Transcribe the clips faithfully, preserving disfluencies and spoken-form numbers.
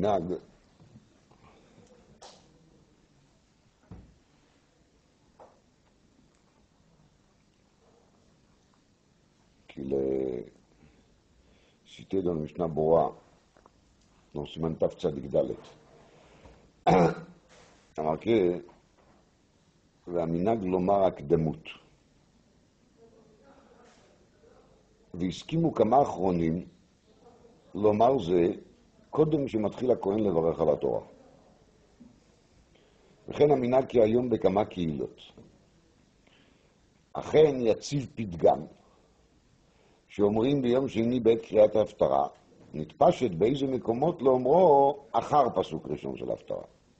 minag qu'il est cité dans le Mishnah Bora, dans Siman Taf Tzadik Dalet. a marqué והמנהג לומר הקדמות. והסכימו כמה אחרונים לומר זה קודם שמתחיל הכהן לברך על התורה. וכן המנהג כי היום בכמה קהילות. אכן יציב פתגם שאומרים ביום שני בעת קריאת ההפטרה, נתפשט באיזה מקומות לאומרו אחר פסוק ראשון של ההפטרה.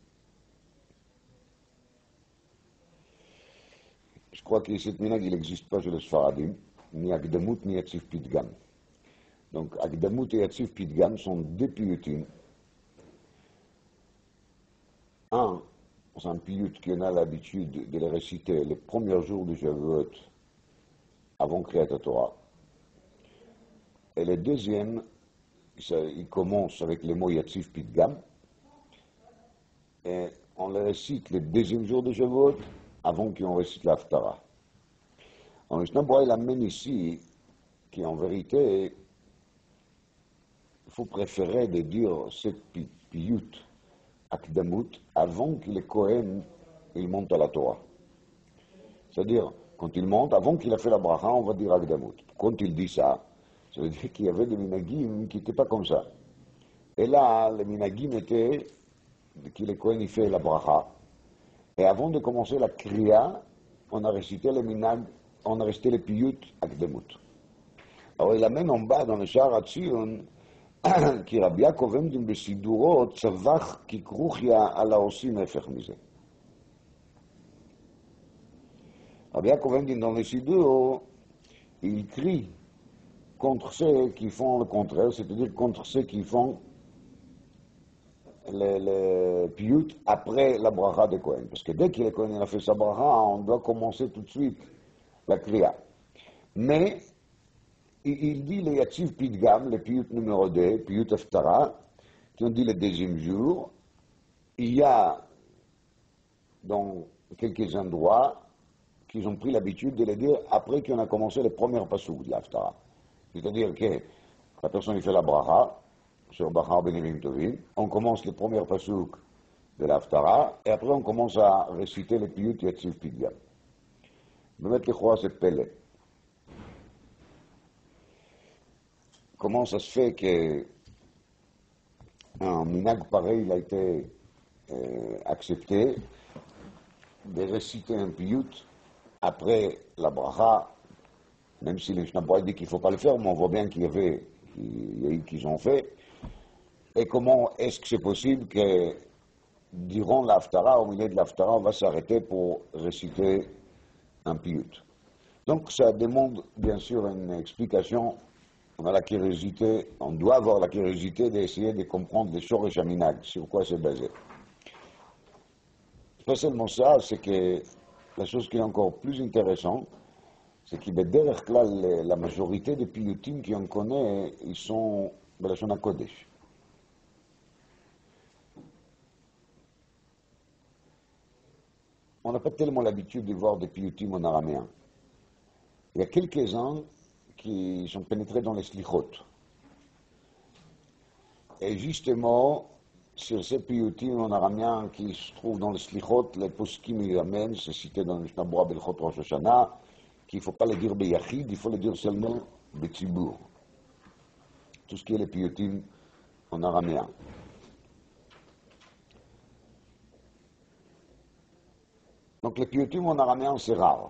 Je crois que cette minag, il n'existe pas chez les Sfaradim, ni Akdamut ni Yatzif Pidgam. Donc Akdamut et Yatzif Pidgam sont deux piyutim. Un, c'est un piyut qui a l'habitude de les réciter les premiers jours du Shavuot avant Kriyat Torah. Et le deuxième, ça, il commence avec les mots Yatzif Pidgam. Et on les récite le deuxième jour du Shavuot avant qu'on récite l'Haftara. En Mishnah Bora, il amène ici qu'en vérité, il faut préférer de dire cette piyut, akdamut, avant que le Kohen il monte à la Torah. C'est-à-dire, quand il monte, avant qu'il a fait la bracha, on va dire akdamut. Quand il dit ça, ça veut dire qu'il y avait des minagim qui n'étaient pas comme ça. Et là, les minagim étaient que le Kohen il fait la bracha. Et avant de commencer la kriya, on a récité le minag, on a récité le piyut akdamut. Alors il amène en bas dans le Sha'ar HaTzion, כי רבי יעקב עמדין בסידורו צווח ככרוכיה על העושים הפך מזה. רבי יעקב עמדין dans le Sidour, il crie contre ceux qui font le contraire, c'est-à-dire contre ceux qui font le, le piyut après la bracha de Kohen. Parce que dès que le Kohen a fait sa bracha, on doit commencer tout de suite la kriya. Mais il dit le Yatzif Pidgam, le piyut numéro deux, piyut Haftara, qui ont dit le deuxième jour. Il y a dans quelques endroits qu'ils ont pris l'habitude de le dire après qu'on a commencé le premier pasuk de l'Haftara. C'est-à-dire que la personne fait la bracha, sur Bachar Benevim Tovim, on commence le premier pasuk de l'Haftara, et après on commence à réciter le piyut Yatzif Pidgam. באמת לכאורה c'est פלא. Comment ça se fait qu'un minag pareil il a été euh, accepté de réciter un piyut après la bracha, même si le Mishnah Bora dit qu'il ne faut pas le faire, mais on voit bien qu'il y avait, qu'il y a eu qu'ils ont fait. Et comment est-ce que c'est possible que durant l'Haftara, au milieu de l'Haftara, on va s'arrêter pour réciter un piyut? Donc ça demande bien sûr une explication. On a la curiosité, on doit avoir la curiosité d'essayer de comprendre les shoresh haminag, sur quoi c'est basé. Pas seulement ça, c'est que la chose qui est encore plus intéressante, c'est que bederech klal, la majorité des piyutim qu'on connaît, ils sont de la Shon HaKodesh. On n'a pas tellement l'habitude de voir des piyutim en araméen. Il y a quelques-uns qui sont pénétrés dans les slichot. Et justement, sur ces piyutim en araméen qui se trouvent dans les slichot, les poskim ils amènent, c'est cité dans le Mishnah Bora Belchot Rosh Hashanah, qu'il ne faut pas le dire beyachid, il faut le dire seulement betzibur. Tout ce qui est les piyutim en araméen. Donc les piyutim en araméen, c'est rare.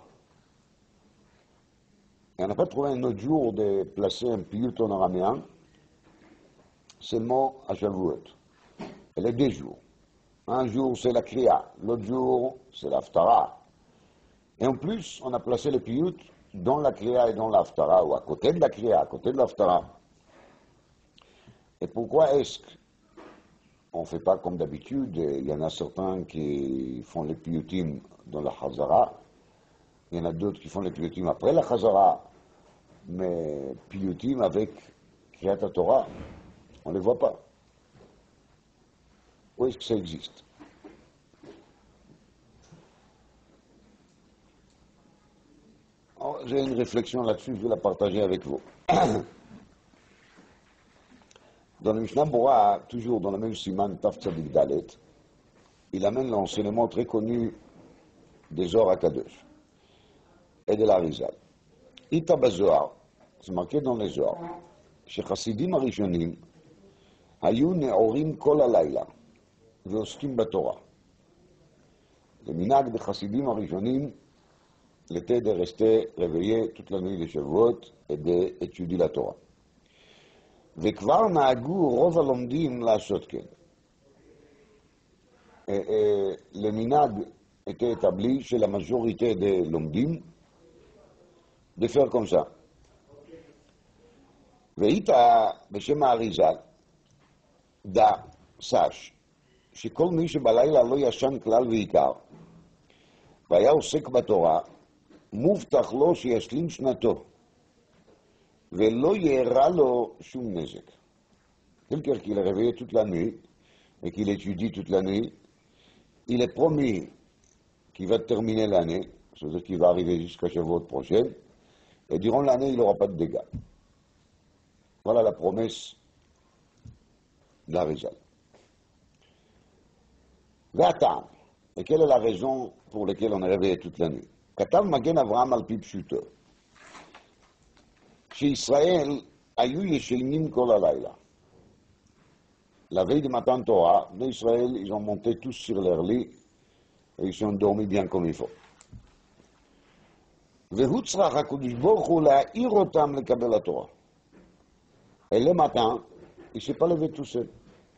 Et on n'a pas trouvé un autre jour de placer un piyut en araméen, seulement à Shavuot. Et les deux jours. Un jour, c'est la kriya, l'autre jour, c'est l'Haftara. Et en plus, on a placé le piyut dans la kriya et dans l'Haftara, ou à côté de la kriya, à côté de l'Haftara. Et pourquoi est-ce qu'on ne fait pas comme d'habitude? Il y en a certains qui font les piyutim dans la Chazara. Il y en a d'autres qui font les piyutim après la Chazara, mais piyutim avec Kriyat Torah, on ne les voit pas. Où est-ce que ça existe? J'ai une réflexion là-dessus, je vais la partager avec vous. Dans le Mishnah Bora, toujours dans le même siman Taf Tzadik Dalet, il amène l'enseignement très connu des Zohar HaKadosh et de l'Arizal. Ita Bazohar, c'est marqué dans les Zohar, chez Chassidim Arishonim, Hayu Ne'orim Kol Halayla, Ve'oskim Batorah. Le minag des Chassidim Arishonim, l'était de rester réveillé toute la nuit de Shavuot et d'étudier la Torah. וכבר נהגו רוב הלומדים לעשות כן. למנהג était établi chez la majorité des lomdim de faire comme ça. והיית בשם האריזל, דע, סש, שכל מי שבלילה לא ישן כלל ועיקר, והיה עוסק בתורה, מובטח לו שישלים שנתו. ולא יארע לו שום נזק. Quelqu'un qui est réveillé toute la nuit et qui l'étudie toute la nuit, il est promis qu'il va terminer l'année, c'est-à-dire qu'il va arriver jusqu'à Shavuot prochaine, et durant l'année, il n'aura pas de dégâts. Voilà la promesse d'Arizal. Vatam. Et quelle est la raison pour laquelle on est réveillé toute la nuit? Katav Magen Avraham al pi pshuto. שישראל היו ישנים כל הלילה. La veille du matin Torah, les Israël, ils ont monté tous sur leur lit et ils sont dormis bien comme il faut. והוא צריך הקדוש ברוך הוא להעיר אותם לקבל התורה. Et le matin, il ne s'est pas levé tout seul.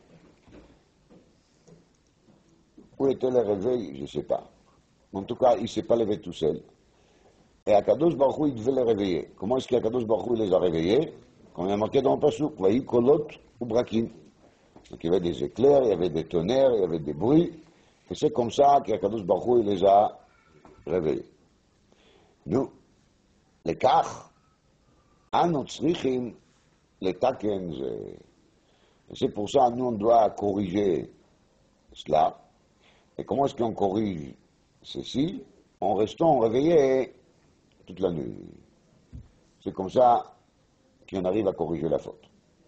Où était le réveil? Je ne sais pas. En tout cas, il ne s'est pas levé tout seul. Et Akadosh Baruch Hu, il devait les réveiller. Comment est-ce qu'Akadosh Baruch Hu les a réveillés? Comme il y a marqué dans le Pasuk, Vayi kolot ou brakim. Donc il y avait des éclairs, il y avait des tonnerres, il y avait des bruits. Et c'est comme ça qu'Akadosh Baruch Hu, il les a réveillés. Nous, les kach, anu tzrichim, les taken, c'est pour ça nous on doit corriger cela. Et comment est-ce qu'on corrige ceci? En restant réveillé toute la nuit. C'est comme ça qu'on arrive à corriger la faute.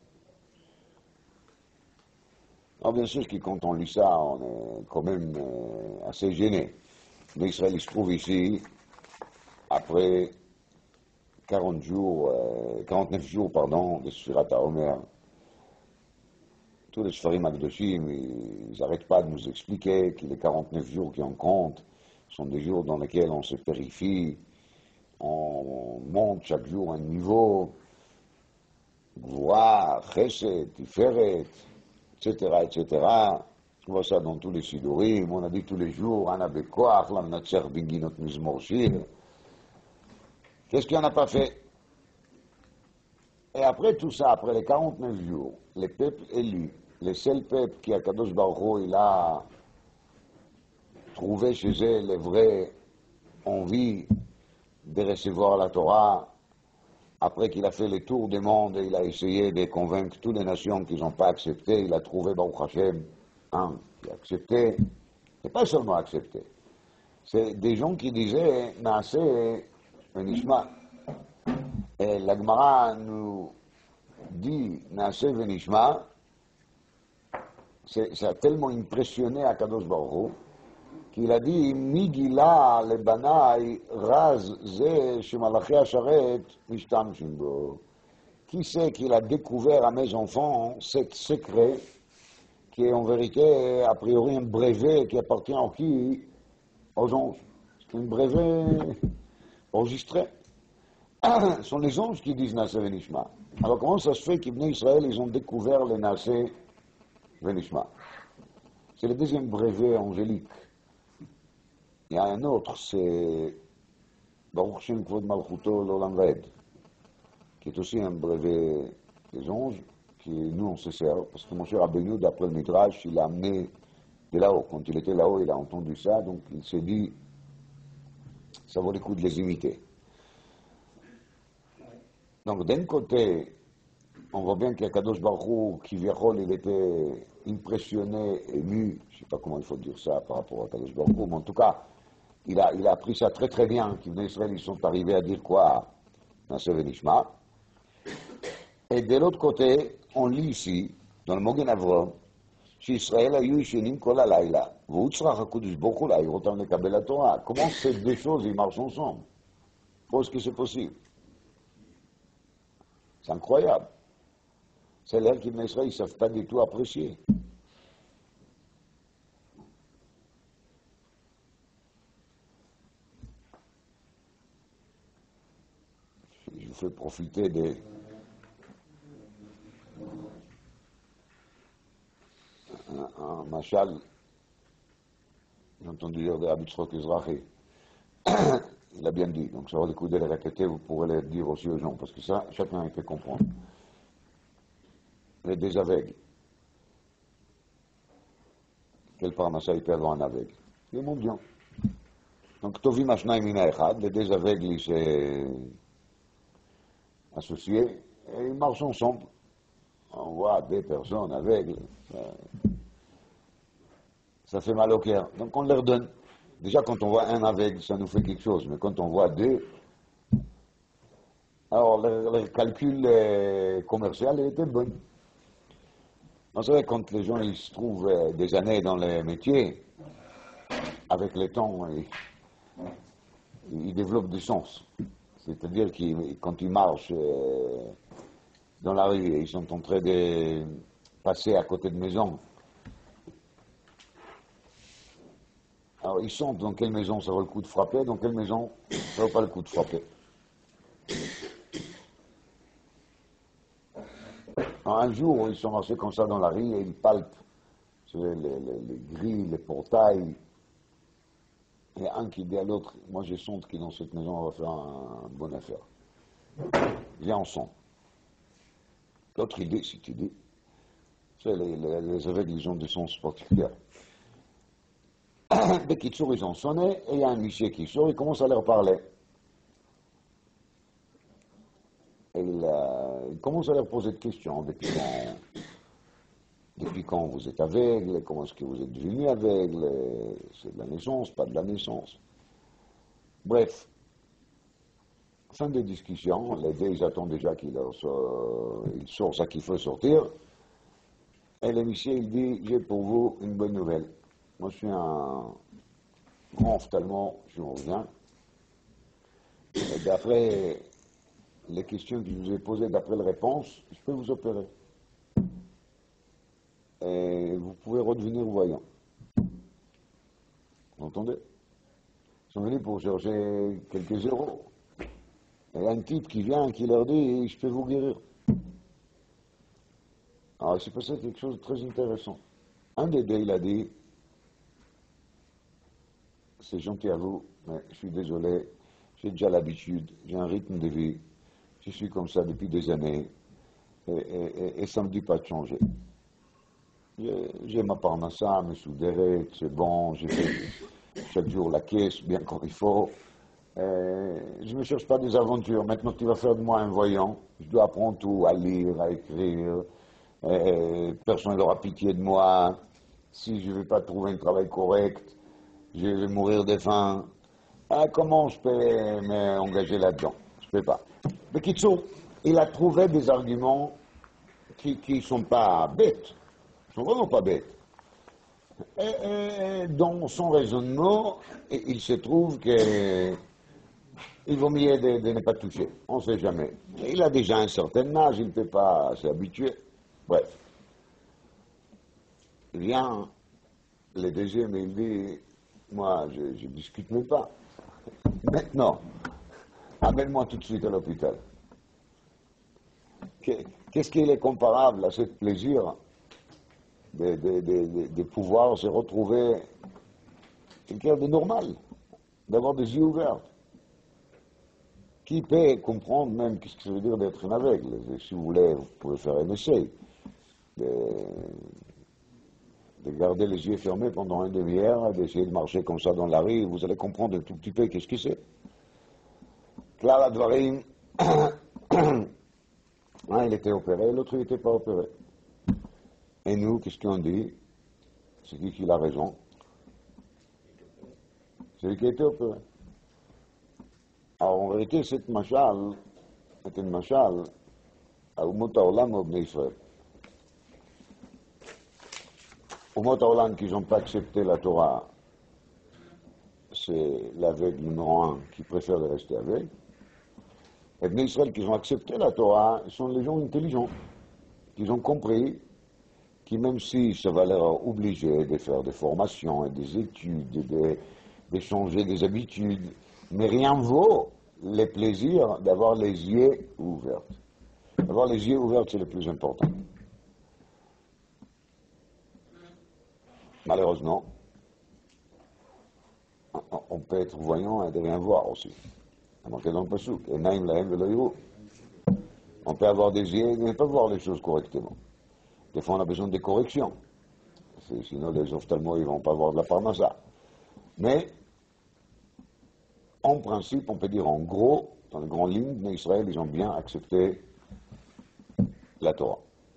Alors bien sûr que quand on lit ça, on est quand même euh, assez gêné. Mais Israël se trouve ici, après quarante jours, euh, quarante-neuf jours, pardon, de Sfirat HaOmer. Tous les Sfarim Akdoshim, ils n'arrêtent pas de nous expliquer que les quarante-neuf jours qui en comptent sont des jours dans lesquels on se purifie, on monte chaque jour un niveau, Gvoura, Chesed, Tiferet, et cetera, et cetera. On voit ça dans tous les Sidurim, on a dit tous les jours, Ana Bekoach, Lam Natser Binginot Mizmor Shir. Qu'est-ce qu'il n'a pas fait? Et après tout ça, après les quarante-neuf jours, les peuples élus, les seuls peuples qui, à Kadosh Baruch Hu, il a trouvé chez eux les vraies envies de recevoir la Torah, après qu'il a fait le tour du monde et il a essayé de convaincre toutes les nations qui n'ont pas accepté, il a trouvé Baruch Hashem, un qui a accepté, et pas seulement accepté. C'est des gens qui disaient, Naaseh Venishma. Et la Gemara nous dit, Naaseh Venishma, ça a tellement impressionné à Kadosh Baruch Hu, qu'il a dit, Migila le banai raz ze shemalachi hasharet mishtamshim bo. Qui sait qu'il a découvert à mes enfants cet secret qui est en vérité, a priori, un brevet qui appartient à qui? Aux anges. C'est un brevet enregistré. Ce sont les anges qui disent Naaseh Venishma. Alors comment ça se fait qu'Ibn Israël, ils ont découvert le Naaseh Venishma? C'est le deuxième brevet angélique. Il y a un autre, c'est Baruch Shem Kvod Malchuto L'Olam Vaed, qui est aussi un brevet des anges, qui nous on se sert, parce que mon cher Rabbeinu, d'après le Midrash, il l'a amené de là-haut. Quand il était là-haut, il a entendu ça, donc il s'est dit, ça vaut le coup de les imiter. Donc d'un côté, on voit bien qu'Akadosh Baruch Hu, qui Viachol, il était impressionné, ému, je ne sais pas comment il faut dire ça par rapport à Akadosh Baruch Hu, mais en tout cas, il a, il a appris ça très très bien, qu'Ibn Israël, ils sont arrivés à dire quoi dans ce Venishma. Et de l'autre côté, on lit ici, dans le Mogen Avram, שישראל היו ישנים כל הלילה, והוא צריך הקודש ברוך הוא להעיר אותם לקבל התורה. Comment ces deux choses, ils marchent ensemble? Comment est-ce que c'est possible? C'est incroyable. C'est l'air qu'Ibn Israël, ils ne savent pas du tout apprécier. Je vous fais profiter des... un, un machal, j'ai entendu dire de Rabbi Tzchok Ezrahi. Il a bien dit, donc ça va le coup de le répéter, vous pourrez le dire aussi aux gens, parce que ça, chacun peut comprendre. Les deux aveugles. Quel parnassa il peut avoir un aveugle? Les mendiants. Donc, Tovim Ashnaim Mina Echad, les deux aveugles, ils s'est associés, et ils marchent ensemble. On voit des personnes aveugles. Ça, ça fait mal au cœur. Donc, on leur donne. Déjà, quand on voit un aveugle, ça nous fait quelque chose, mais quand on voit deux, alors leur, leur calcul euh, commercial était bon. Vous savez, quand les gens ils se trouvent euh, des années dans les métiers, avec le temps, ils, ils développent du sens. C'est-à-dire que quand ils marchent euh, dans la rue et ils sont en train de passer à côté de maisons, alors, ils sentent dans quelle maison ça vaut le coup de frapper, dans quelle maison ça ne vaut pas le coup de frapper. Alors, un jour, ils sont marchés comme ça dans la rue et ils palpent les, les, les grilles, les portails. Et un qui dit à l'autre, moi je sens que dans cette maison on va faire un, une bonne affaire. Viens, on sent. L'autre il dit, si tu dis, c'est les, les, les aveugles, ils ont des sens particuliers. Dès qu'ils sortent, ils ont sonné, et il y a un monsieur qui sort, il commence à leur parler. Et il, euh, il commence à leur poser des questions. Depuis quand, depuis quand vous êtes aveugle? Comment est-ce que vous êtes devenu aveugle? C'est de la naissance, pas de la naissance? Bref. Fin des discussions, les deux, ils attendent déjà qu'il sort, il sort ça qu'il faut sortir. Et le monsieur, il dit, j'ai pour vous une bonne nouvelle. Moi, je suis un grand ophtalmo chirurgien. Et d'après les questions que je vous ai posées, d'après les réponses, je peux vous opérer. Et vous pouvez redevenir voyant. Vous entendez? Ils sont venus pour chercher quelques euros. Et il y a un type qui vient et qui leur dit, je peux vous guérir. Alors, il s'est passé quelque chose de très intéressant. Un des deux, il a dit, c'est gentil à vous, mais je suis désolé, j'ai déjà l'habitude, j'ai un rythme de vie, je suis comme ça depuis des années, et, et, et ça ne me dit pas de changer. J'ai ma parnassa, mes soudérés, c'est bon, j'ai fait chaque jour la caisse, bien comme il faut. Et je ne me cherche pas des aventures. Maintenant, tu vas faire de moi un voyant. Je dois apprendre tout, à lire, à écrire. Et personne n'aura pitié de moi. Si je ne vais pas trouver un travail correct, je vais mourir de faim. Ah, comment je peux m'engager là-dedans? Je ne peux pas. Mais Kitsu, il a trouvé des arguments qui ne sont pas bêtes. Ils ne sont vraiment pas bêtes. Et, et dans son raisonnement, il se trouve que il vaut mieux de, de ne pas toucher. On ne sait jamais. Il a déjà un certain âge, il ne peut pas s'habituer. Bref. Il vient, le deuxième, il dit, moi, je ne discute même pas. Maintenant, amène-moi tout de suite à l'hôpital. Qu'est-ce qui est comparable à ce plaisir de, de, de, de, de pouvoir se retrouver quelqu'un de normal, d'avoir des yeux ouverts? Qui peut comprendre même ce que ça veut dire d'être un aveugle? Si vous voulez, vous pouvez faire un essai. De, de garder les yeux fermés pendant une demi-heure, d'essayer de marcher comme ça dans la rue, vous allez comprendre un tout petit peu qu'est-ce que c'est. Clara Dvarim, Un, il était opéré, l'autre, il n'était pas opéré. Et nous, qu'est-ce qu'on dit? C'est qui qui a raison? C'est lui qui a été opéré. Alors, en vérité, cette machal est une machal à Umot HaOlam ou Bnei Israël. Umot HaOlam qui n'ont pas accepté la Torah, c'est l'aveugle numéro un qui préfère de rester aveugle. Et Bnei Israël qui ont accepté la Torah, sont les gens intelligents, qui ont compris que même si ça va leur obliger de faire des formations et des études, et de, de changer des habitudes, mais rien vaut le plaisir d'avoir les yeux ouverts. Avoir les yeux ouverts, c'est le plus important. Malheureusement, on peut être voyant et de rien voir aussi. On peut avoir des yeux et ne pas voir les choses correctement. Des fois, on a besoin de corrections. Sinon, les ophtalmos, ils ne vont pas voir de la parnassa. Mais, en principe, on peut dire en gros, dans les grandes lignes, mais Israël, ils ont bien accepté la Torah.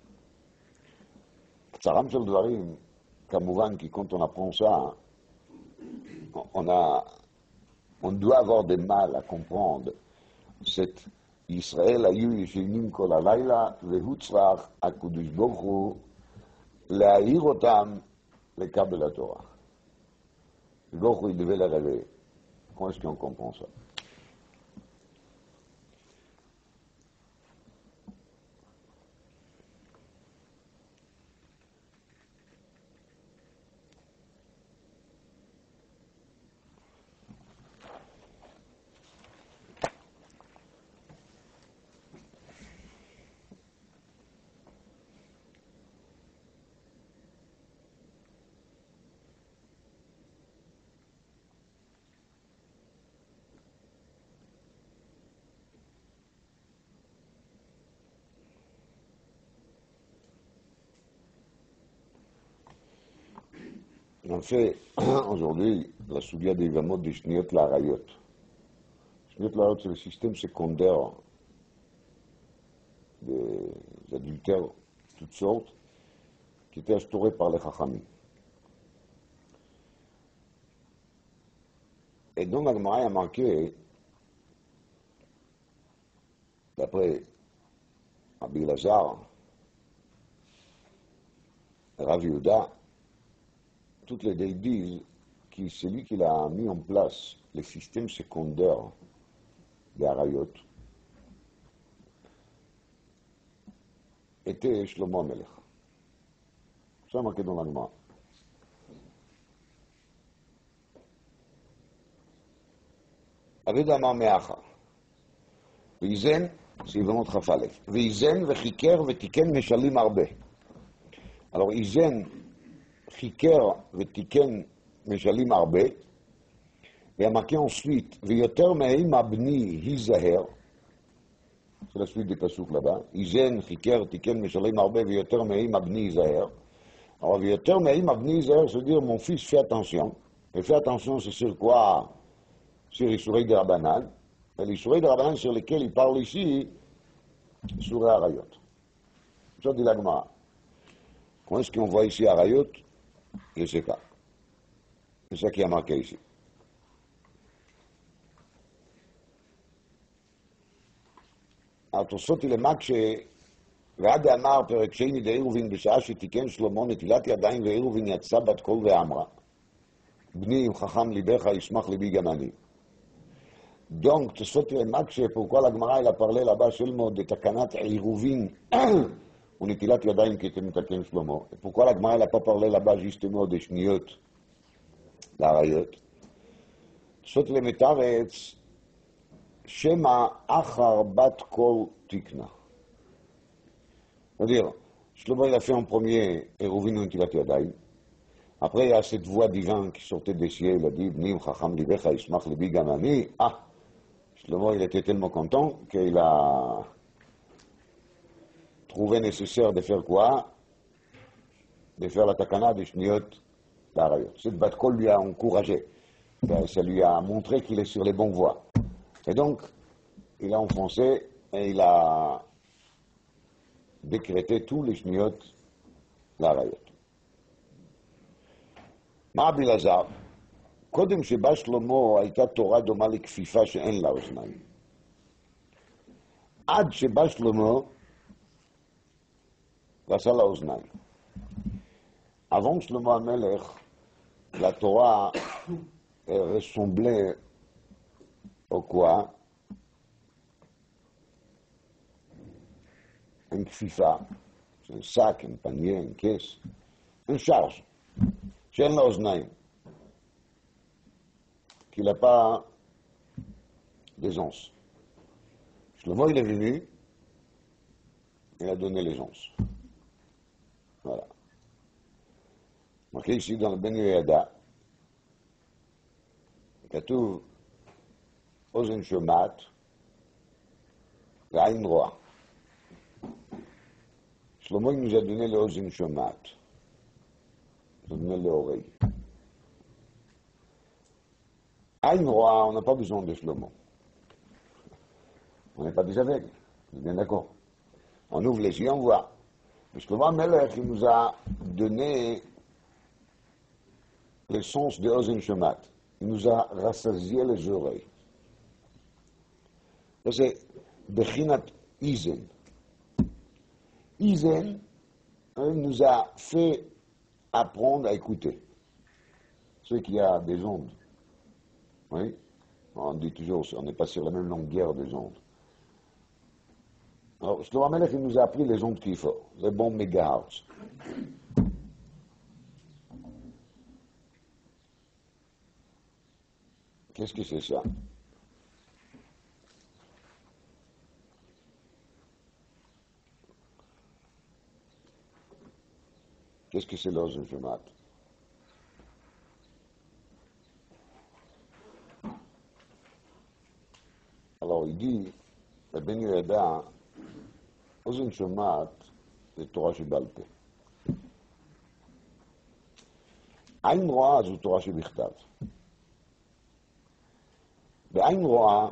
Tsaram Shel Dvarim, Kamouvan, qui quand on apprend ça, on, a, on doit avoir des mal à comprendre cette Israël ayu yeshinim kol halayla vehutzrach HaKadosh Baruch Hu להעיר אותם לקו de la Torah. Le Baruch Hu, il devait les réveiller. Comment est-ce qu'on comprend ça? On fait aujourd'hui la soulia des Yvamot des Shniot Larayot. Shniot Larayot, c'est le système secondaire des adultères de toutes sortes qui était instauré par les Chachamim. Et donc, la Gemara a marqué, d'après Rabbi Lazar, Rav Yehuda, toutes les deux disent que c'est lui qui a mis en place le système secondaire des Harayot était Shlomo HaMelech. Ça marqué dans la Gemara. Avid Amar Me'acha. V'izen, c'est Yvamot Chaf Aleph. V'izen v'chiker v'tiken meshalim arbe. Alors, Izen, Chiker v'tiken meshalim arbe, et il y a marqué ensuite, V'yoter me'im abni hizaher, c'est la suite des passouk là-bas, Izen, Chiker, tiken meshalim arbe, V'yoter me'im abni hizaher. Alors, V'yoter me'im abni hizaher, c'est dire, mon fils, fais attention. Et fais attention, c'est sur quoi? Sur les sourires de Rabbanan. Et les sourires de Rabbanan sur lesquels il parle ici, sur les Harayot. Ça dit la Gemara. Comment est-ce qu'on voit ici Harayot? Je ne sais pas. C'est ça qui a marqué ici. התוספות ילמד ועד אמר פרק שני לעירובין בשעה שתיקן שלמה נטילת ידיים ועירובין יצא בת קול ואמרה בני אם חכם ליבך ישמח ליבי גם אני. Donc, תוספות ילמד pourquoi la Gemara elle a parlé là-bas seulement de תקנת עירובין ונטילת ידיים כי אתם מתקן שלמה. pourquoi la Gemara n'a pas parlé là-bas justement des שנייות לעריות? תוספות למתרץ שמא אחר בת כל תקנה. C'est-à-dire, Shlomo il a fait en premier Eruvin ונטילת ידיים. Après, il y a cette voix divine qui sortait des cieux, il a dit Bnim chacham libecha yishmach libi gam ani. Ah, Shlomo il était tellement content qu'il a trouvé nécessaire de faire quoi? De faire la takana des shniot d'Arayot. Cette bat kol lui a encouragé. Ça lui a montré qu'il est sur les bonnes voies. Et donc, il a enfoncé et il a décréter tous les shniot l'arayot. מה רבי אלעזר? קודם שבא שלמה הייתה תורה דומה לכפיפה שאין לה אוזניים. עד שבא שלמה ועשה לה אוזניים. Avant Shlomo HaMelech, la Torah ressemblait au quoi? Une kfifa, c'est un sac, un panier, une caisse, une charge. Chez l'oznaïm, qu'il n'a pas des onces. Shlomo, il est venu, il a donné les onces. Voilà. marqué ici dans le Ben Yehoyada, כתוב אוזן שומעת ועין רואה. שלמה nous a donné לאוזן שומעת, il nous a donné l'oreille. עין רואה, on n'a pas besoin de Shlomo. On n'est pas des aveugles, on est bien d'accord. On ouvre les yeux, on voit. Mais Shlomo HaMelech, il nous a donné le sens de Ozen Shomat. Il nous a rassasié les oreilles. Ça c'est Bechinat Izen. Izen, il nous a fait apprendre à écouter. Ceux qui a des ondes. Oui, on dit toujours, on n'est pas sur la même longueur des ondes. Alors, Shlomo HaMelech, il nous a appris les ondes qu'il faut, les bons mégahertz. Qu'est-ce que c'est ça? Qu'est-ce que c'est l'Ozen Shomat? Alors, il dit, le Ben Yehoyada, Ozen Shomat, c'est Torah שבעל פה. עין רואה זו תורה שבכתב. בעין רואה,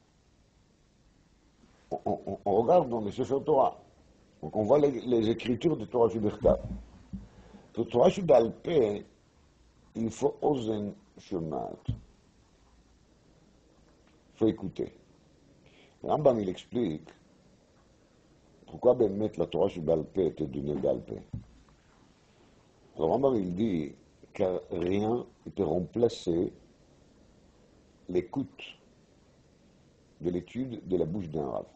on, on, on regarde dans les Sefer Torah, donc on voit les, les écritures de Torah שבכתב. Pour Torah שבעל פה, il faut Ozen Shomat. Il faut écouter. Le Rambam, il explique pourquoi באמת la Torah שבעל פה était donnée בעל פה. Le Rambam, il dit car rien ne peut remplacer l'écoute de l'étude de la bouche d'un Rav.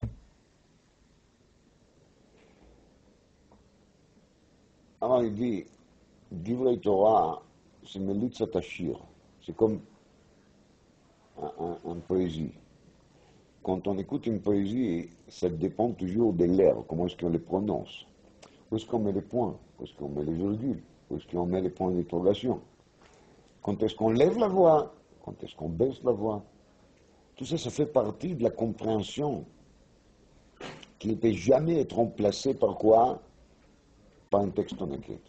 Alors il dit, Divrei Torah, c'est Melitzat Ashir, c'est comme un, un, un poésie. Quand on écoute une poésie, ça dépend toujours de l'air, comment est-ce qu'on les prononce, où est-ce qu'on met les points, où est-ce qu'on met les virgules, où est-ce qu'on met les points d'interrogation, quand est-ce qu'on lève la voix, quand est-ce qu'on baisse la voix. Tout ça, ça fait partie de la compréhension qui ne peut jamais être remplacée par quoi? Par un texte en écrit.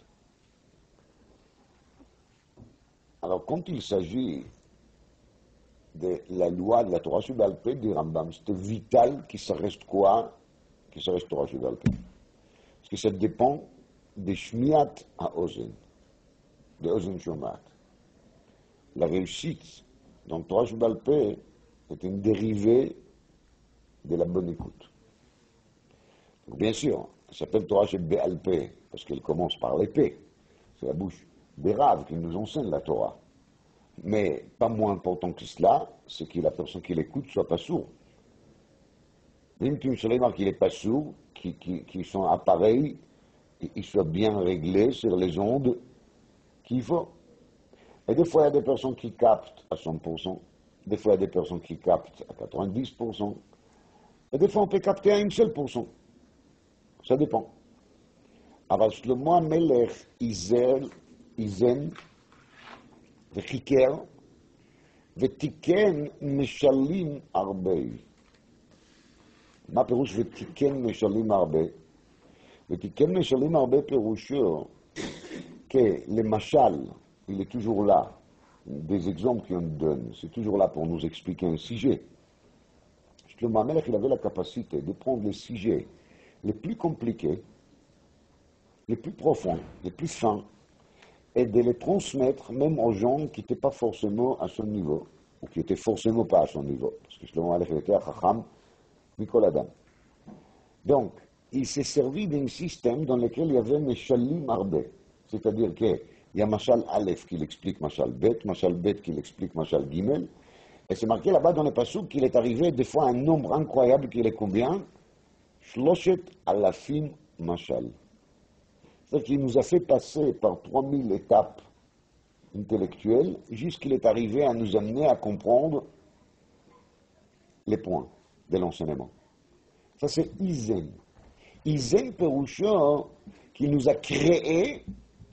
Alors, quand il s'agit de la loi de la Torah שבעל פה, dit Rambam, c'était vital qu'il se reste quoi? Qu'il se reste Torah שבעל פה. Parce que ça dépend de Shmiat HaOzen, de Ozen Shomat. La réussite dans Torah שבעל פה est une dérivée de la bonne écoute. Donc, bien sûr, ça s'appelle Torah שבעל פה, parce qu'elle commence par l'épée. C'est la bouche des raves qui nous enseigne la Torah. Mais pas moins important que cela, c'est que la personne qui l'écoute ne soit pas sourde. Même qu'une seule qu'il n'est pas sourd, qui, qui, qui sont appareils, ils soient bien réglés sur les ondes qu'il faut. Et des fois, il y a des personnes qui captent à cent pour cent, des fois, il y a des personnes qui captent à quatre-vingt-dix pour cent, et des fois, on peut capter à une seule pourcent. Ça dépend. Alors, Shlomo HaMelech, Izel, Izen, וחיקר, ותיקן משלים הרבה. מה פירוש ותיקן משלים הרבה? ותיקן משלים הרבה פירושו, כלמשל, il est toujours là, des exemples qu'on donne, c'est toujours là pour nous expliquer un sujet. Shlomo HaMelech, il avait la capacité de prendre les sujets les plus compliqués les plus profonds, les plus fins, et de les transmettre même aux gens qui n'étaient pas forcément à son niveau, ou qui n'étaient forcément pas à son niveau, parce que Shlomo Aleph était à Chacham, Mikol Adam. Donc, il s'est servi d'un système dans lequel il y avait Meshalim Arbe, c'est-à-dire qu'il y a Mashal Aleph qui l'explique Mashal Bet, Mashal Bet qui l'explique Mashal Gimel, et c'est marqué là-bas dans le Passouk qu'il est arrivé des fois un nombre incroyable qui est combien? Shloshet Alafim Mashal. C'est-à-dire qu'il nous a fait passer par trois mille étapes intellectuelles jusqu'il est arrivé à nous amener à comprendre les points de l'enseignement. Ça c'est Izen. Izen Perusha qui nous a créé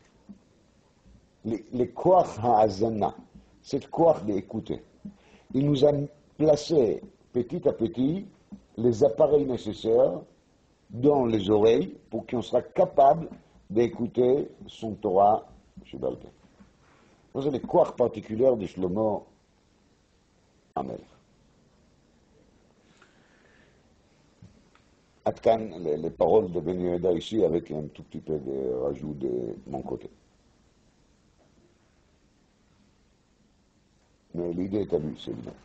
les, les koach ha'azana, cette koach d'écouter. Il nous a placé petit à petit les appareils nécessaires dans les oreilles pour qu'on sera capable d'écouter son Torah chez Balpé. C'est les koach particulières de Shlomo Amelech. Atkan, les, les paroles de Ben Yehuda ici avec un tout petit peu de rajout de mon côté. Mais l'idée est à lui, c'est bien.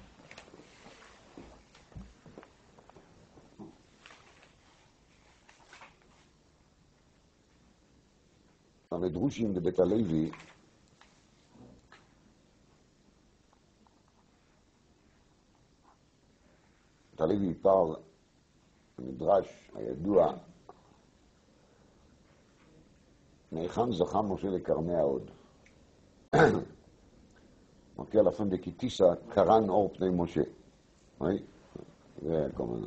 Dans les Drushim de Beth Alevi, Beth Alevi parle Midrash, הידוע, מהיכן זכה משה לקרני ההוד. marqué à la fin de Kitissa, Karan or pnei Moshe. Oui, c'est comme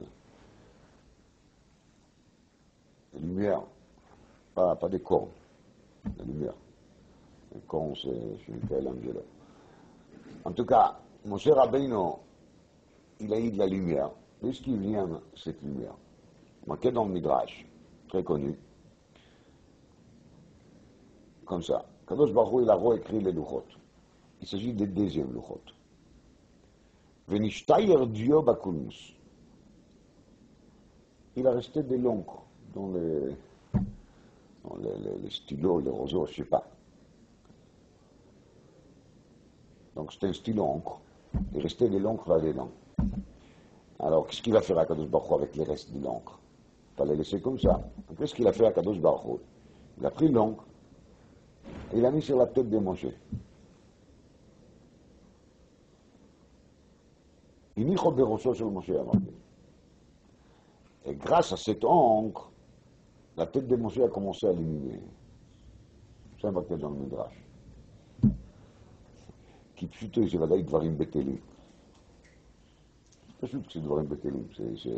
la lumière, pas, pas des cornes, la lumière. Les cornes, c'est Michael Angelo. En tout cas, Moshe Rabbeinu, il a eu de la lumière. D'où est-ce qu'il vient cette lumière? Marqué dans le Midrash, très connu, comme ça. Kadosh Baruch Hu, il a réécrit les Luchot. Il s'agit des deuxièmes Luchot. Venishtayer Dio Bakulmus. Il a resté de l'encre dans les, dans les, les, les stylos, les roseaux, je ne sais pas. Donc c'est un stylo encre. Il restait de l'encre là-dedans. Alors, qu'est-ce qu'il a fait à Kadosh Baruch Hu avec les restes de l'encre? Il fallait laisser comme ça. Donc, qu'est-ce qu'il a fait à Kadosh Baruch Hu? Il a pris l'encre et il l'a mis sur la tête de Moshe. Il mit Rosso sur Moshe à marquer. Et grâce à cette encre, la tête de Moshe a commencé à illuminer. C'est marqué dans le Midrash. Qui pchute, c'est vadaï dvarim betelim. C'est sûr que c'est dvarim betelim.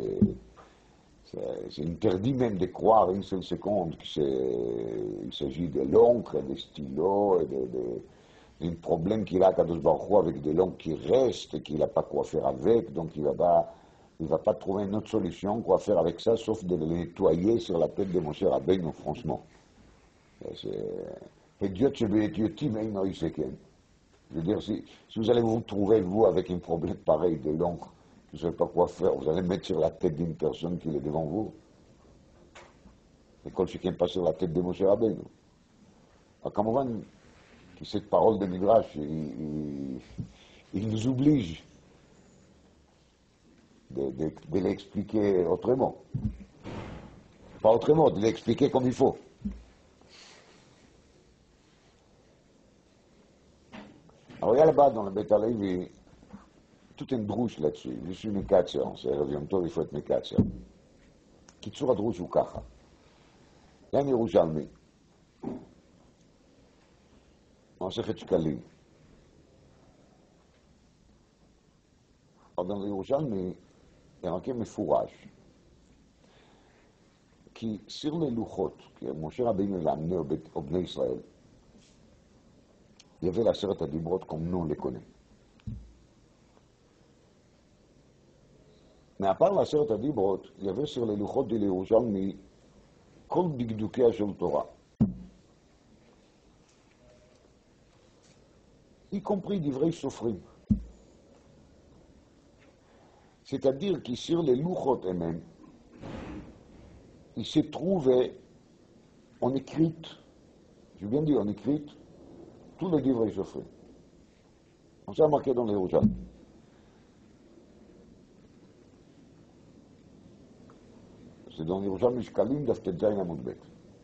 C'est interdit même de croire une seule seconde qu'il s'agit de l'encre, des stylos, et de, de, d'un problème qu'il a à Kadosh Baruch Hu avec de l'encre qui reste et qu'il n'a pas quoi faire avec, donc il ne va, va pas trouver une autre solution, quoi faire avec ça, sauf de le nettoyer sur la tête de Moshe Rabbeinu, franchement. Et Dieu te veut Dieu mais il n'a eu ce qu'il. Je veux dire, si, si vous allez vous trouver, vous, avec un problème pareil de l'encre, vous ne savez pas quoi faire, vous allez mettre sur la tête d'une personne qui est devant vous. Et quand chacun passe sur la tête de Moshe Rabbeinu. Alors, Kamovan, qui cette parole de Midrash, il, il, il nous oblige de, de, de l'expliquer autrement. Pas autrement, de l'expliquer comme il faut. Alors, il y a là-bas, dans le Beth Alevi, toute une drouche là-dessus. Je suis Mekatzer, c'est Rav Tov, il faut être Mekatzer. Kitsur הדרוש הוא ככה. אין ירושלמי. מסכת שקלים. אבל dans ירושלמי, il y a marqué מפורש. כי sur les לוחות, כי משה רבינו l'a amené au בני ישראל, il y avait la Aseret HaDibrot comme nous on les connaît. Mais à part la Aseret HaDibrot, il y avait sur les Luchot de l'Yerushalmi Kol Dikdukei Shel Torah, y compris d'ivrei Sofrim. C'est-à-dire que sur les Luchot eux-mêmes, il se trouvait on écrit, j'ai bien dit, on écrit tous les livres Sofrim. On s'est marqué dans les Yerushalmi. C'est dans les Yerushalmi Shkalim Daf Tet Zayin Amud Bet.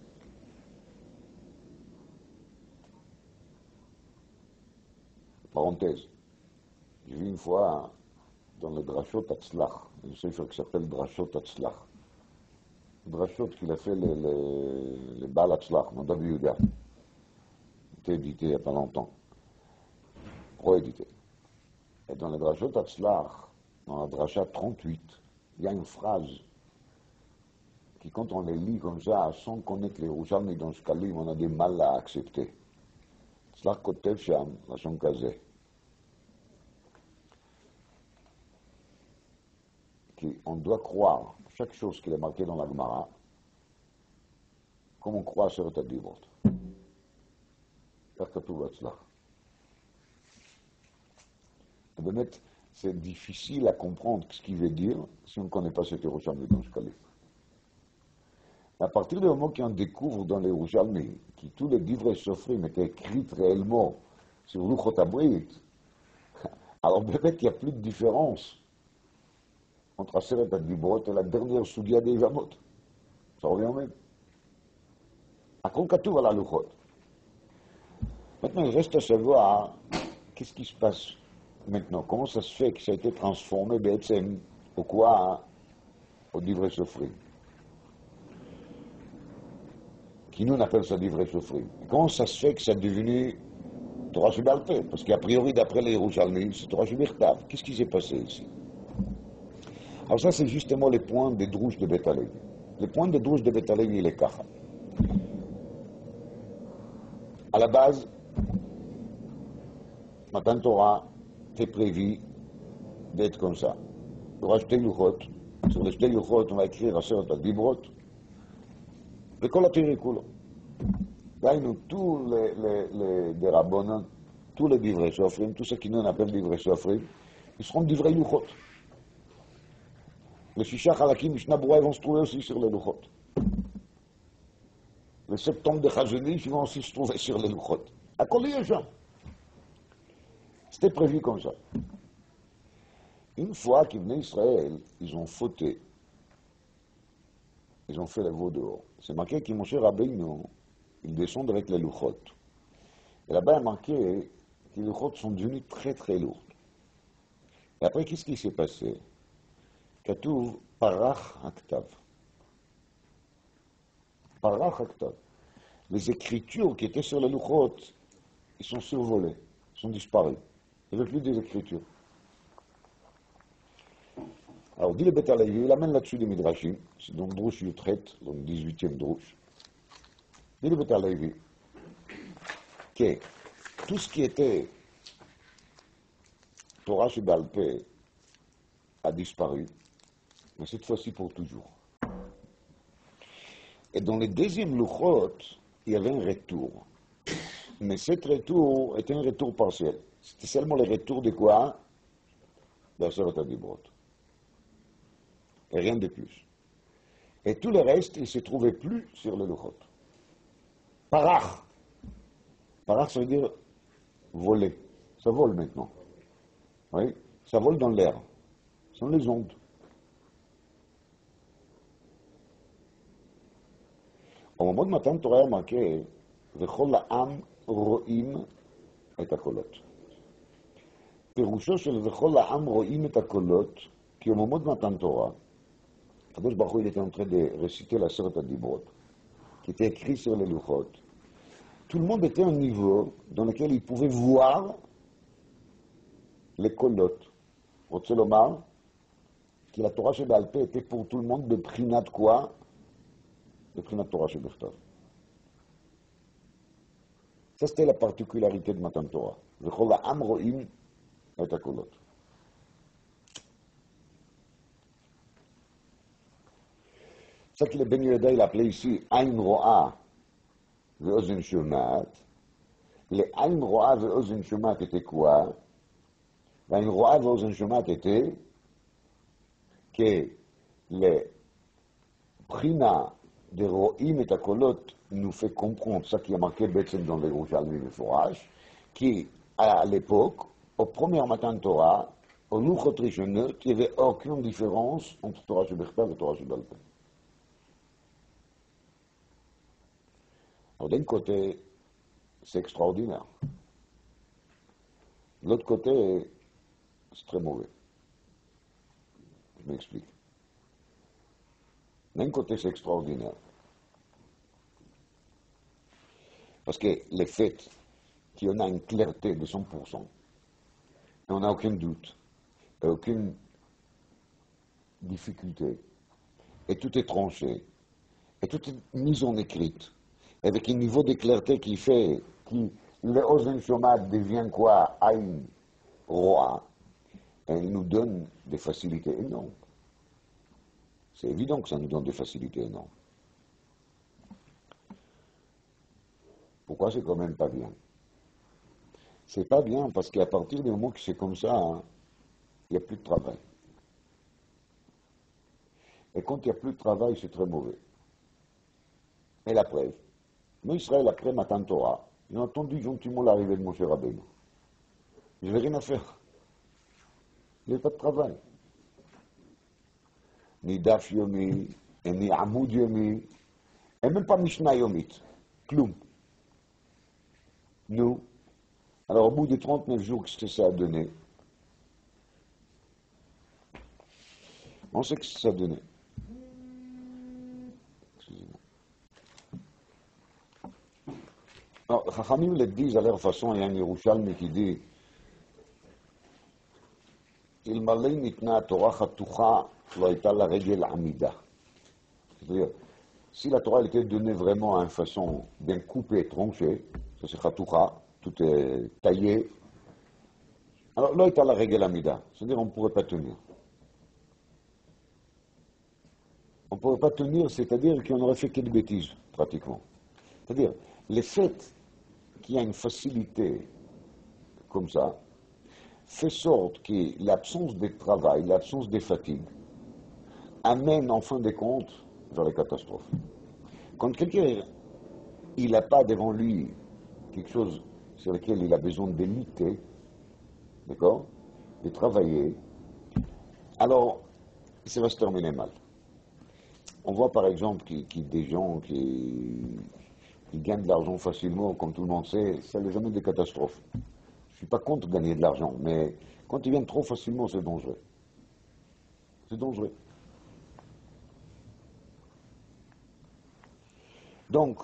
Parenthèse, j'ai vu une fois dans le Drashot Hatzlach, un sefer qui s'appelle Drashot Hatzlach, Drashot qu'il a fait le, le, le Baal Hatzlach, Nadav Yehuda, été édité il n'y a pas longtemps, pro-édité. Et dans le Drashot Hatzlach, dans la Drasha trente-huit, il y a une phrase qui, quand on les lit comme ça, sans connaître les Yerushalmi dans Shkalim, on a des mal à accepter. Hatzlach Kotev Sham, Lashon Kazeh. On doit croire chaque chose qui est marquée dans la Gemara, comme on croit sur le Divrot. C'est difficile à comprendre ce qu'il veut dire si on ne connaît pas cet Yerushalmi dans Shkalim. À partir du moment qu'on découvre dans les Yerushalmi que tous les livres Sofrim étaient écrits réellement sur Luchot Abrit, alors peut-être qu'il n'y a plus de différence entre Aseret HaDibrot et la dernière Sugia des Yavamot. Ça revient au même. Akon Katuv à la Luchot. Maintenant, il reste à savoir qu'est-ce qui se passe maintenant. Comment ça se fait que ça a été transformé, B'etzem, au quoi, au Divrei Sofrim. Qui nous on appelle ça Divrei Sofrim. Comment ça se fait que ça est devenu Torah Sheba'al Peh? Parce qu'a priori, d'après les Yerushalmi, c'est Torah Shebichtav. Qu'est-ce qui s'est passé ici? Alors ça, c'est justement les points des Drouches de Beth Halevi. Le point des Drouches de Beth Halevi, il est Kacha. À la base, Matan Torah est prévu d'être comme ça. Il y aura Shte Luchot. Sur les Shte Luchot, on va écrire Aseret HaDibrot. Le Kol HaTirikulo. Là, nous, tous les, les, les, les Rabbanan, tous les Divrei Sofrim, tous ceux qui nous appellent Divrei Sofrim, ils seront Divrei Luchot. Les Shisha Chalakim Mishnah Berurah vont se trouver aussi sur les Luchot. Les septembre de Chazonish vont aussi se trouver sur les Luchot. À Koliyajam. C'était prévu comme ça. Une fois qu'ils venaient Israël, ils ont fauté. Ils ont fait le veau dehors. C'est marqué que Moshe Rabbeinu, ils descendent avec les Luchot. Et là-bas, il y a marqué que les Luchot sont devenus très très lourds. Et après, qu'est-ce qui s'est passé? Katuv Parach Haktav. Parach Haktav. Les écritures qui étaient sur les Luchot, ils sont survolés, ils sont disparus. Il n'y avait plus des écritures. Alors, dit le Beth Halevi, il amène là-dessus des Midrashim, c'est donc Drouche Yutret, donc dix-huitième Drouche. Dit le Beth Halevi que tout ce qui était Torah Sheba'al Peh a disparu, mais cette fois-ci pour toujours. Et dans les deuxièmes Luchot, il y avait un retour. Mais cet retour était un retour partiel. C'était seulement le retour de quoi? D'Aseret HaDibrot. Et rien de plus. Et tout le reste, il ne se trouvait plus sur le Luchot. Parach. Parach, ça veut dire voler. Ça vole maintenant. Oui, ça vole dans l'air. Ce sont les ondes. Au moment de Matan Torah, il y a marqué V'chol ha'am ro'im et hakolot. פירושו של וכל העם רואים את הקולות, כי au moment de Matan Torah, Kadosh Baruch Hu, il était en train de réciter la Aseret HaDibrot, qui était écrit sur les Luchot. Tout le monde était à un niveau dans lequel il pouvait voir les kolot. Rotze lomar, que la Torah Sheba'al Peh était pour tout le monde de Prinat quoi? De Prinat Torah Shebichtav. Ça, c'était la particularité de Matan Torah. V'chol ha'am ro'im et hakolot. C'est ça que le Ben Yehuda, il appelait ici Ayn Ro'a ve'ozen shomat. Les Ayn Ro'a ve'ozen shomat étaient quoi? Ayn Ro'a ve'ozen shomat était que les prina de Ro'im et hakolot nous fait comprendre ça qui a marqué Betsem dans les Yerushalmi le forage, qui, à l'époque, au premier matin de Torah, au Luchot Rishonot, il n'y avait aucune différence entre Torah Shebechtav et Torah Shebal Peh. Alors d'un côté, c'est extraordinaire. De l'autre côté, c'est très mauvais. Je m'explique. D'un côté, c'est extraordinaire. Parce que le fait qu'il y en a une clarté de cent pour cent, et on n'a aucun doute, et aucune difficulté, et tout est tranché, et tout est mis en écrite, avec un niveau de clarté qui fait que le Ozen Shomad devient quoi? Aïn Roa, elle nous donne des facilités énormes. C'est évident que ça nous donne des facilités énormes. Pourquoi c'est quand même pas bien? C'est pas bien parce qu'à partir du moment que c'est comme ça, hein, il n'y a plus de travail. Et quand il n'y a plus de travail, c'est très mauvais. Et la preuve, mais Israël, après Matan Torah, ils ont attendu gentiment l'arrivée de Moshe Rabbeinu. Je n'avais rien à faire. Il n'y avait pas de travail. Ni Daf Yomi, et ni Amoud Yomi, et même pas Mishnah Yomit. Kloum. Nous, alors au bout de trente-neuf jours, qu'est-ce que ça a donné? On sait que ça a donné. Excusez-moi. Alors, Chachamim le disent à leur façon, il y a un Yerushalmi qui dit אלמלא ניתנה התורה חתוכה, לא הייתה לה רגל עמידה. C'est-à-dire, si la Torah était donnée vraiment à une façon bien coupée, tranchée, ça c'est chatoucha, tout est taillé, alors là, il y a la règle amida, c'est-à-dire on ne pourrait pas tenir. On ne pourrait pas tenir, c'est-à-dire qu'on aurait fait quelques bêtises, pratiquement. C'est-à-dire, le fait qu'il y a une facilité comme ça, fait sorte que l'absence de travail, l'absence de fatigue, amène en fin de compte vers les catastrophes. Quand quelqu'un, il n'a pas devant lui quelque chose sur lequel il a besoin de lutter, d'accord, de travailler, alors ça va se terminer mal. On voit par exemple qu'il y a des gens qui, qui gagnent de l'argent facilement, comme tout le monde sait, ça les amène des catastrophes. Je ne suis pas contre gagner de l'argent, mais quand ils viennent trop facilement, c'est dangereux. C'est dangereux. Donc,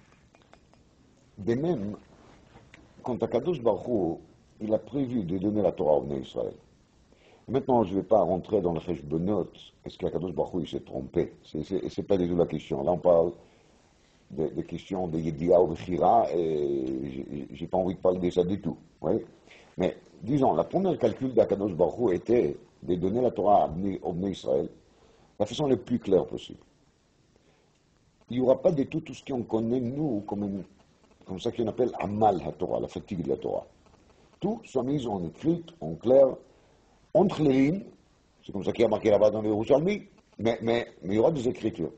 de même, quand Akadosh Baruch Hu, il a prévu de donner la Torah au Bnei Israël. Maintenant, je ne vais pas rentrer dans le Cheshbonot, est-ce qu'Akadosh Baruch Hu, il s'est trompé? Ce n'est pas du tout la question. Là, on parle des de questions de Yedia ou Bechira, et je n'ai pas envie de parler de ça du tout. Oui? Mais, disons, la première calcul d'Akadosh Baruch Hu était de donner la Torah au Bnei Israël de la façon la plus claire possible. Il n'y aura pas de tout, tout ce qu'on connaît, nous, comme, une, comme ça qu'on appelle Amal HaTorah, la fatigue de la Torah. Tout soit mis en écrit, en clair, entre les lignes, c'est comme ça qu'il y a marqué là-bas dans les Yerushalmi, mais, mais, mais il y aura des écritures.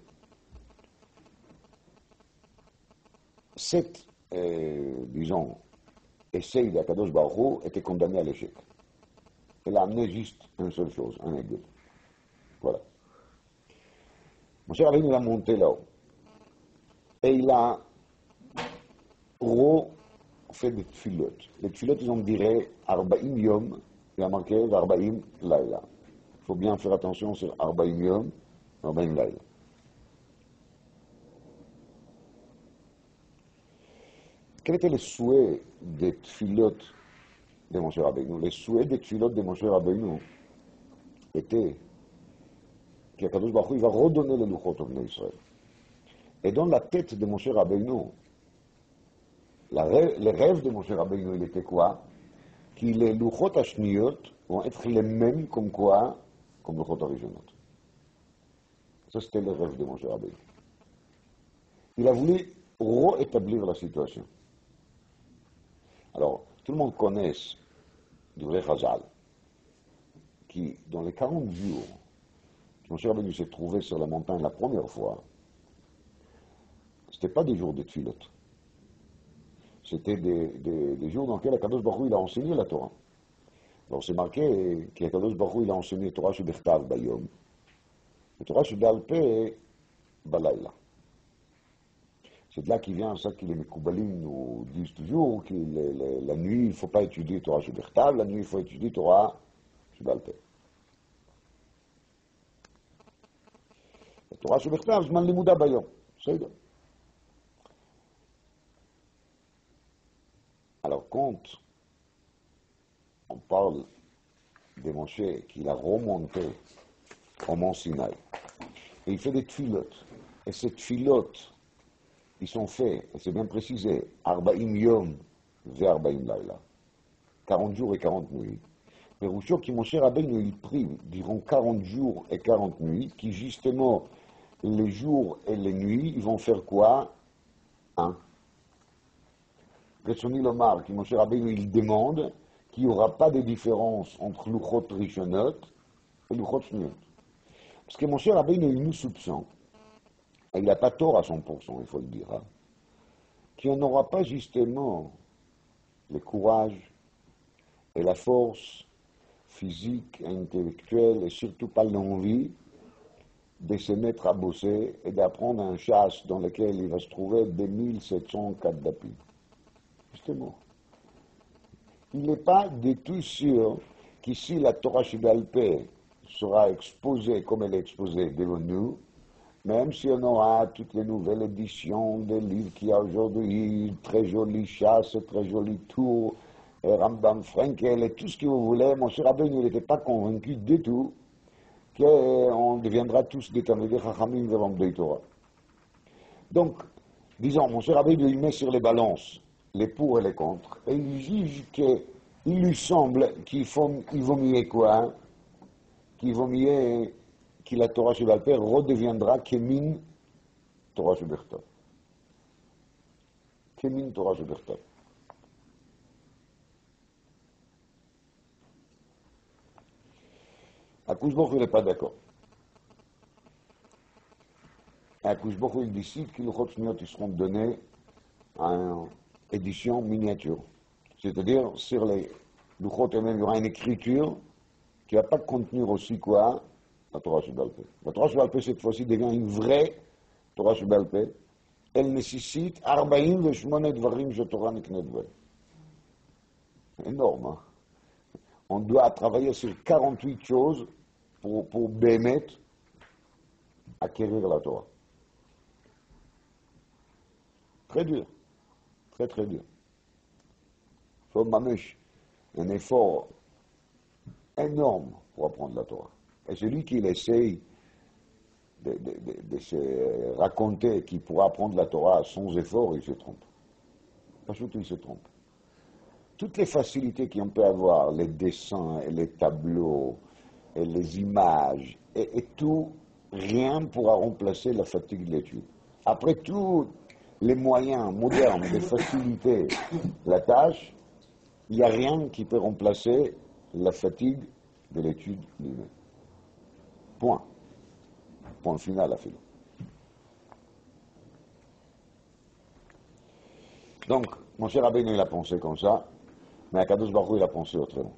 Cette, euh, disons, essai d'Akadosh Baruch Hu était condamné à l'échec. Elle a amené juste une seule chose, un aigle. Voilà. Mon cher Rabbeinu, il a monté là-haut. Et il a refait des tfilotes. Les tfilotes, ils ont dirait Arbaim Yom, il a marqué Arbaim Laila. Il faut bien faire attention sur Arbaim Yom, Arbaim Laila. Quel était le souhait des tfilotes de Moshe Rabbeinu? Le souhait des tfilotes de Moshe Rabbeinu était qu'Akadosh Baruch Hu va redonner le Luchot au Bnei Israël. Et dans la tête de Moshe Rabbeinu, la rêve, le rêve de Moshe Rabbeinu, il était quoi? Que les Luchot Ashniyot vont être les mêmes comme quoi? Comme Luchot Arishonot. Ça, c'était le rêve de Moshe Rabbeinu. Il a voulu rétablir la situation. Alors, tout le monde connaît du vrai Chazal, qui, dans les quarante jours, Moshe Rabbeinu s'est trouvé sur la montagne la première fois, c'était pas des jours de tfilote. C'était des, des, des jours dans lesquels Akadosh Baruch Hu, il a enseigné la Torah. Alors c'est marqué qu'Akadosh Baruch Hu, il a enseigné Torah Shebechtav Bayom, et Torah Sheba'al Peh Balayla. C'est de là qu'il vient ça que les Mekoubalim nous disent toujours, que les, les, la nuit, il ne faut pas étudier Torah Shebechtav, la nuit, il faut étudier Torah Sheba'al Peh. La Torah Shebechtav, Zman Limuda Bayom. C'est ça. Alors, quand on parle de Moshe qu'il a remonté au mont Sinaï, et il fait des tfilotes, et ces tfilotes, ils sont faits, et c'est bien précisé, Arbaim Yom ve Arbaim Laila, quarante jours et quarante nuits. Mais Rousseau qui Moshe Rabbeinu il prie diront quarante jours et quarante nuits, qui justement, les jours et les nuits, ils vont faire quoi? Un. Retsoni Lomar, qui Moshe Rabbeinu il demande qu'il n'y aura pas de différence entre Luchot Rishonot et Luchot Shniot. Parce que Moshe Rabbeinu il nous soupçonne, et il n'a pas tort à cent pour cent, il faut le dire, hein, qu'il n'y aura pas justement le courage et la force physique et intellectuelle, et surtout pas l'envie de se mettre à bosser et d'apprendre un chasse dans lequel il va se trouver deux mille sept cent quatre dapis. Justement. Il n'est pas du tout sûr qu'ici la Torah Sheba'al Peh sera exposée comme elle est exposée devant nous, même si on aura toutes les nouvelles éditions des livres qu'il y a aujourd'hui, très joli chasse, très joli tour, Rambam Frenkel et tout ce que vous voulez, mon cher Rabbeinu n'était pas convaincu du tout qu'on deviendra tous des Talmidei Chachamim vers de Torah. Donc, disons, mon cher Rabbeinu il met sur les balances les pour et les contre, et il juge qu'il lui semble qu'il faut, il vaut mieux quoi, qu'il vaut mieux que la Torah Sheba'al Peh redeviendra Kemin Torah Shebechtav. Kemin Torah Shebechtav. Akoush Baruch Hu, il n'est pas d'accord. Akoush Baruch Hu, il décide que les Luchot Shniot seront donnés à une édition miniature. C'est-à-dire, sur les Luchot eux-mêmes, il y aura une écriture qui ne va pas contenir aussi quoi? La Torah Sheba'al Peh. La Torah Sheba'al Peh, cette fois-ci, devient une vraie Torah Sheba'al Peh. Elle nécessite Arbaim veshmone dvarim shetorah niknet beh. Énorme, hein? On doit travailler sur quarante-huit choses pour, pour Bémet acquérir la Torah. Très dur. Très très dur. Il faut mamèche un effort énorme pour apprendre la Torah. Et celui qui essaye de, de, de, de se raconter qu'il pourra apprendre la Torah sans effort, il se trompe. Pas surtout, il se trompe. Toutes les facilités qu'on peut avoir, les dessins et les tableaux et les images et, et tout, rien ne pourra remplacer la fatigue de l'étude. Après tous les moyens modernes de faciliter la tâche, il n'y a rien qui peut remplacer la fatigue de l'étude lui-même. Point. Point final à philo. Donc, mon cher Rabbeinu, il a pensé comme ça, mais Akadosh Baruch Hu, il a pensé autrement.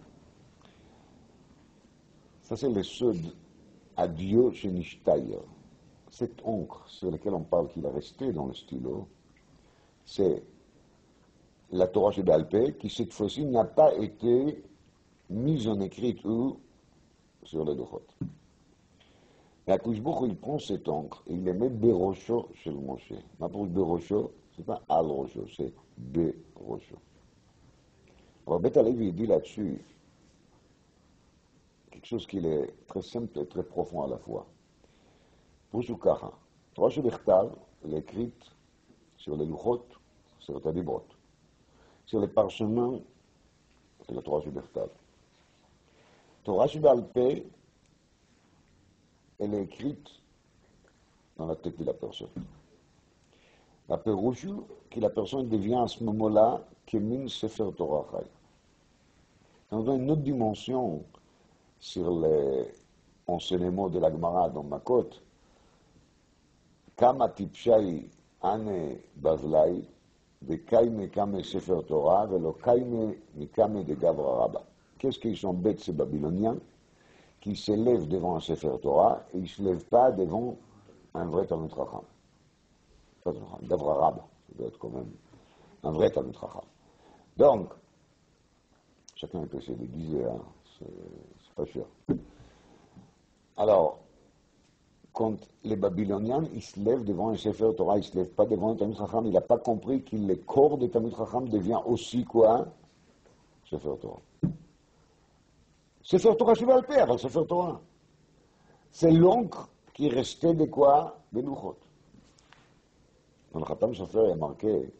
Ça, c'est le sod à Dieu chez Nishtaya. Cette encre sur laquelle on parle qu'il a resté dans le stylo, c'est la Torah Sheba'al Peh qui, cette fois-ci, n'a pas été mise en écriture sur les Luchot. Et Akoush Baruch Hu, il prend cette encre et il les met Berosho chez le Moshe. Ma pour Berosho, c'est pas Al Rosho, c'est Berosho. Alors, Beth Alevi, il dit là-dessus quelque chose qui est très simple et très profond à la fois. Pour Shukara, Torah Shebechtav, elle est écrite sur les Luchot, sur les Tadibrot. Sur les parchemins, c'est la Torah Shebechtav. Torah Sheba'al Peh, elle est écrite dans la tête de la personne. La Pérouchou, que la personne devient à ce moment-là Kemin Sefer Torah Chai. On a une autre dimension sur les enseignements de la Gemara dans Makot. Kama tipshai Ane Bavlai, de Kaime Kame Sefer Torah, velo Kaime Mikame de Gavra Rabba. Qu'est-ce qu'ils sont bêtes, ces Babyloniens, qui s'élèvent devant un Sefer Torah et ils ne se lèvent pas devant un vrai Talmud Chacham. Gavra Rabba, ça doit être quand même un vrai Talmud Chacham. Donc, chacun peut se déguiser, hein, c'est pas cher. Alors, quand les Babyloniens, ils se lèvent devant un Sefer Torah, ils ne se lèvent pas devant un Talmud Chacham, il n'a pas compris que le corps des Talmud Chacham devient aussi quoi? Sefer Torah. Sefer Torah, je vais le faire, Sefer Torah. C'est l'encre qui restait de quoi? Des Luchot. Dans le Khatam Sofer, il y a marqué,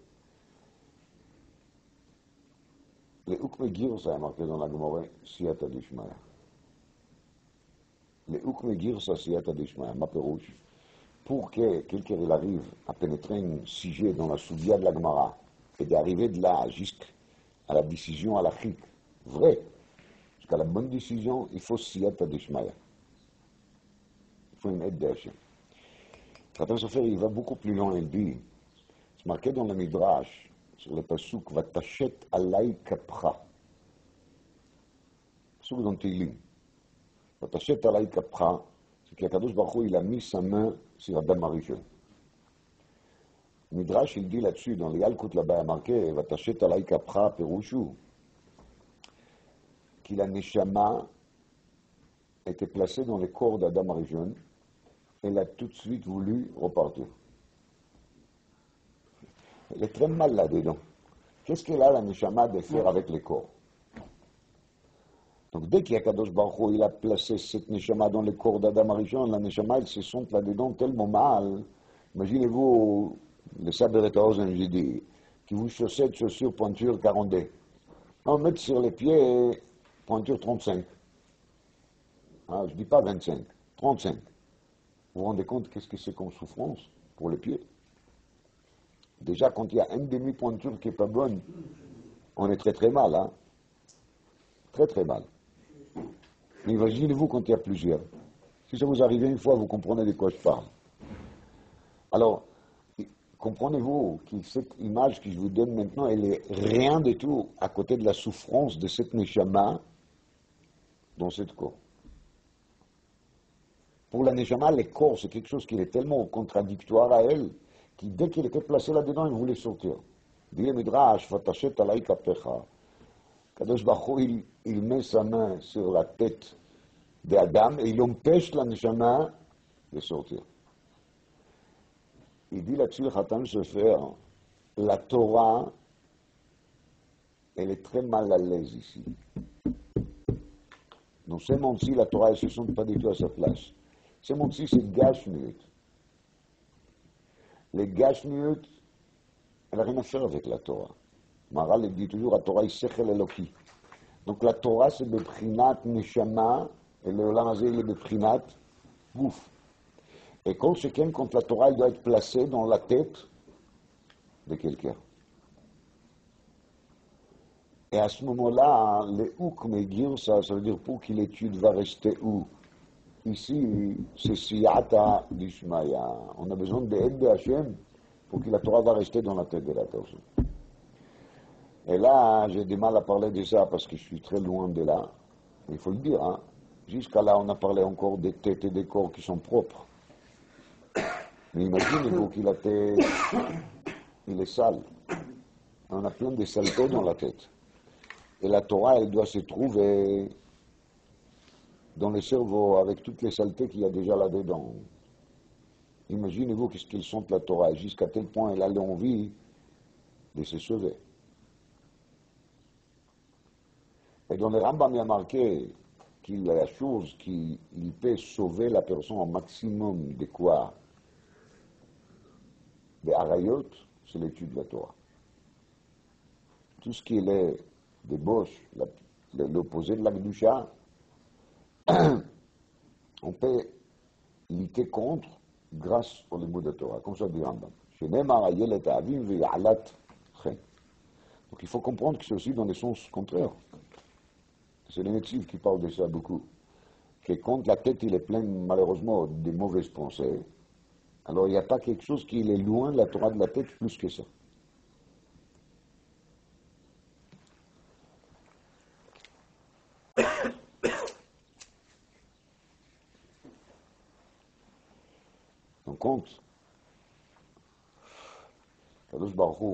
le Ukme Girsa est marqué dans la Gemara, Siyata Dishmaya. Le Ukme Girsa, Siyata Dishmaya, ma perouche, pour que quelqu'un il arrive à pénétrer un sujet dans la Soudia de la Gemara et d'arriver de là jusqu'à la décision à la chic, vrai, jusqu'à la bonne décision, il faut Siyata Dishmaya. Il faut une aide d'Hachem. Khatam Sofer, il va beaucoup plus loin, il dit, c'est marqué dans le Midrash, sur le pasuk, Vatachet alay kapcha. Pasuk dans Teilim. Vatachet alay kapcha, c'est qu'Akadosh Baruch Hu, il a mis sa main sur Adam Arishon. Midrash, il dit là-dessus, dans les Yalkut là-bas, il y a marqué, Vatachet alay kapcha perushu, qu'il a Neshama était placé dans le corps d'Adam Arishon, et il a tout de suite voulu repartir. Elle est très mal là-dedans. Qu'est-ce qu'elle a la Neshama de faire avec les corps? Donc dès qu'il y a Kadosh Baruch Hu, il a placé cette Neshama dans le corps d'Adam Arishon, la Neshama, elle se sent là-dedans tellement mal. Imaginez-vous, le Saber et Ozen, j'ai dit, qui vous chaussette, chaussure, pointure quarante-deux. On met sur les pieds, pointure trente-cinq. Ah, je ne dis pas vingt-cinq, trente-cinq. Vous vous rendez compte qu'est-ce que c'est comme souffrance pour les pieds? Déjà, quand il y a une demi-pointure qui n'est pas bonne, on est très très mal, hein? Très très mal. Mais imaginez-vous quand il y a plusieurs. Si ça vous arrive une fois, vous comprenez de quoi je parle. Alors, comprenez-vous que cette image que je vous donne maintenant, elle est rien du tout à côté de la souffrance de cette Neshama dans cette corps. Pour la Neshama, le corps, c'est quelque chose qui est tellement contradictoire à elle, qui, dès qu'il était placé là-dedans, il voulait sortir. Dit le Midrash, Vatachet alay kapecha. Kadosh Baruch Hu, il, il met sa main sur la tête d'Adam et il empêche la Neshama de sortir. Il dit là-dessus, le Khatam Sofer, la Torah, elle est très mal à l'aise ici. Dans ce monde-ci, la Torah, elle ne se sent pas du tout à sa place. Ce monde-ci, c'est Gashmiut. Les Gashmiut, elle n'a rien à faire avec la Torah. Maral, il dit toujours, la Torah, il sechel eloki. Donc la Torah, c'est le Beprinat Neshama, et le Olam Hazeh, le Beprinat Gouf. Et quand chacun, quand la Torah, elle doit être placée dans la tête de quelqu'un. Et à ce moment-là, le Ukme Girsa, ça veut dire pour que l'étude va rester où? Ici, c'est Siyata Dishmaya. On a besoin de l'aide de Hachem pour que la Torah va rester dans la tête de la personne. Et là, j'ai du mal à parler de ça parce que je suis très loin de là. Il faut le dire, hein. Jusqu'à là, on a parlé encore des têtes et des corps qui sont propres. Mais imaginez-vous qu'il a été, il est sale. On a plein de saletés dans la tête. Et la Torah, elle doit se trouver dans le cerveau avec toutes les saletés qu'il y a déjà là-dedans. Imaginez-vous qu'est-ce qu'ils sont la Torah, jusqu'à tel point elle a l'envie de se sauver. Et dans le Rambam, il y a marqué qu'il y a la chose qui il peut sauver la personne au maximum de quoi? Des harayot, c'est l'étude de la Torah. Tout ce qui est débauche, l'opposé de la Kedusha, on peut lutter contre grâce au mots de la Torah, comme ça dit Rambam. Donc il faut comprendre que c'est aussi dans le sens contraire. C'est les médecins qui parlent de ça beaucoup. Que quand la tête il est pleine malheureusement de mauvaises pensées, Alors il n'y a pas quelque chose qui est loin de la Torah de la tête plus que ça. On compte. Kadosh Baruch Hu,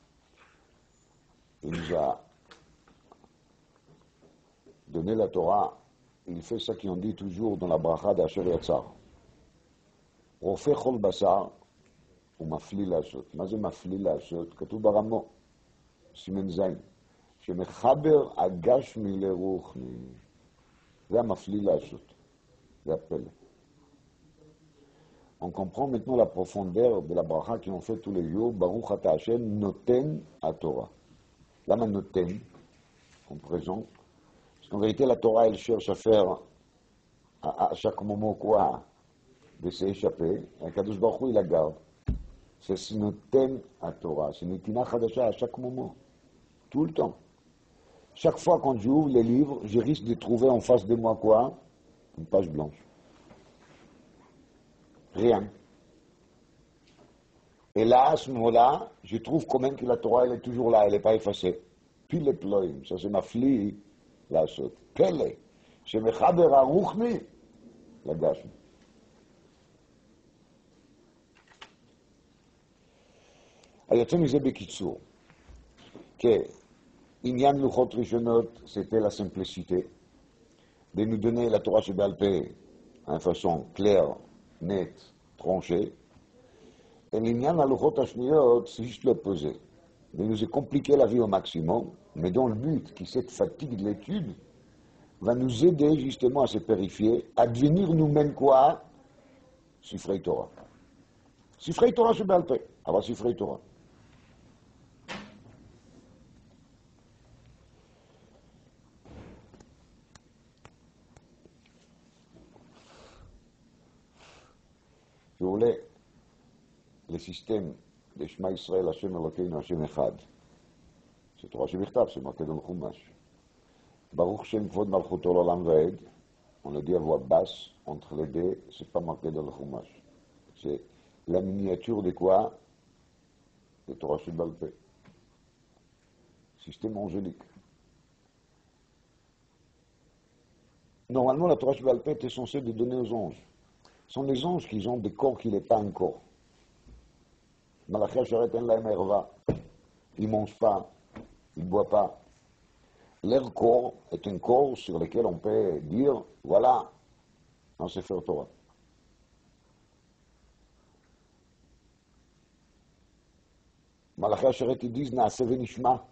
il nous a donné la Torah. Il fait ça qu'on dit toujours dans la bracha d'Asher Yatzar. רופא כל בשר ומפליא לעשות. מה זה מפליא לעשות? כתוב ברמו, סימן זין, שמחבר הגשמי לרוחני. זה המפליא לעשות. זה הפלא. On comprend maintenant la profondeur de la bracha qu'on fait tous les jours. Baruch ata Hashem noten ha-Torah. Lama noten, on présente. Parce qu'en vérité, la Torah, elle cherche à faire à, à chaque moment quoi de s'échapper. Et Kadosh Baruch Hu, il la garde. C'est noten ha-Torah. C'est netina chadasha à chaque moment. Tout le temps. Chaque fois quand j'ouvre les livres, je risque de trouver en face de moi quoi? Une page blanche. Rien. Et là, à ce moment-là, je trouve quand même que la Torah, elle est toujours là, elle n'est pas effacée. Puis les ploïm, ça c'est ma flie, la saute. Pele, c'est mechaber aruchni, la gashmi. היוצא מזה בקיצור, כעניין לוחות ראשונות, c'était la simplicité, de nous donner la Torah שבעל פה, en façon claire, nette, tranchée. Et l'ignan à l'uchot hashniyot, c'est juste l'opposé. De nous compliquer la vie au maximum, mais dans le but que cette fatigue de l'étude va nous aider justement à se purifier, à devenir nous-mêmes quoi? Sifrei Torah. Sifrei Torah c'est Baal Peh, avoir Sifrei Torah. Je voulais le système de Shema Israël, Hashem Elokeinu, Hashem Echad. C'est Torah Shebichtav, c'est marqué dans le Chumash. Baruch Shem Kvod Malchuto L'Olam Vaed, on le dit à voix basse, entre les deux, c'est pas marqué dans le Chumash. C'est la miniature de quoi? De Torah Sheba'al Peh. Système angélique. Normalement, la Torah Sheba'al Peh était censée de donner aux anges. Ce sont les anges qui ont des corps qui n'est pas un corps. Malachi Asharet en lahem erva. Ils ne mangent pas, ils ne boivent pas. Leur corps est un corps sur lequel on peut dire, voilà, on sait faire Torah. Malachi Asharet, ils disent, Naaseh venishma.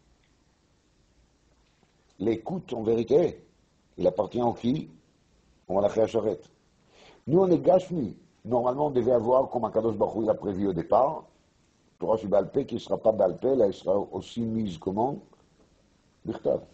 L'écoute, en vérité, il appartient au qui? Au Malachi Asharet. Nous, on est gashmi. Normalement, on devait avoir, comme Akadosh Baruch Hu l'a prévu au départ, Torah Sheba'al Peh, qui ne sera pas Baal Peh, là, elle sera aussi mise comment? Bichtav.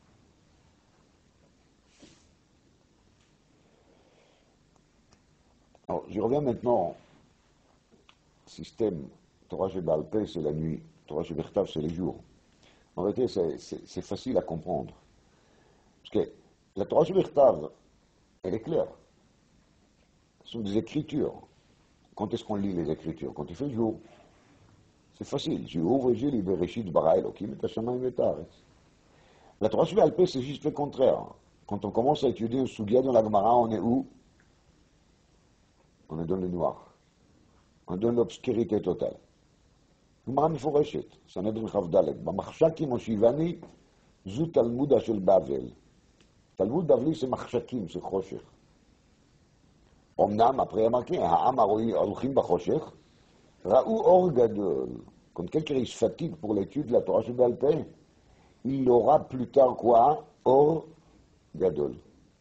Alors, je reviens maintenant au système. Torah Sheba'al Peh, c'est la nuit. Torah Shebichtav, c'est les jours. En réalité, c'est facile à comprendre. Parce que la Torah Shebichtav, elle est claire. Ce sont des écritures. Quand est-ce qu'on lit les écritures? Quand il fait jour. C'est facile. Je ouvre et je lis Bereshit bara Elokim et Hashamayim et Haaretz. La Torah Sheba'al Peh, c'est juste le contraire. Quand on commence à étudier un sugya dans la Gemara, on est où? On est dans le noir. On est dans l'obscurité totale. Gemara מפורשת, סנהדרין כ"ד, במחשקים הושיבני, זו תלמודה של בבל. תלמוד בבלי זה מחשקים, זה חושך. אמנם, après remarqué, העם הולכים בחושך, ראו אור גדול. Quand quelqu'un se fatigue pour l'étude de la Torah Sheba'al Peh, il aura plus tard quoi? Or gadol.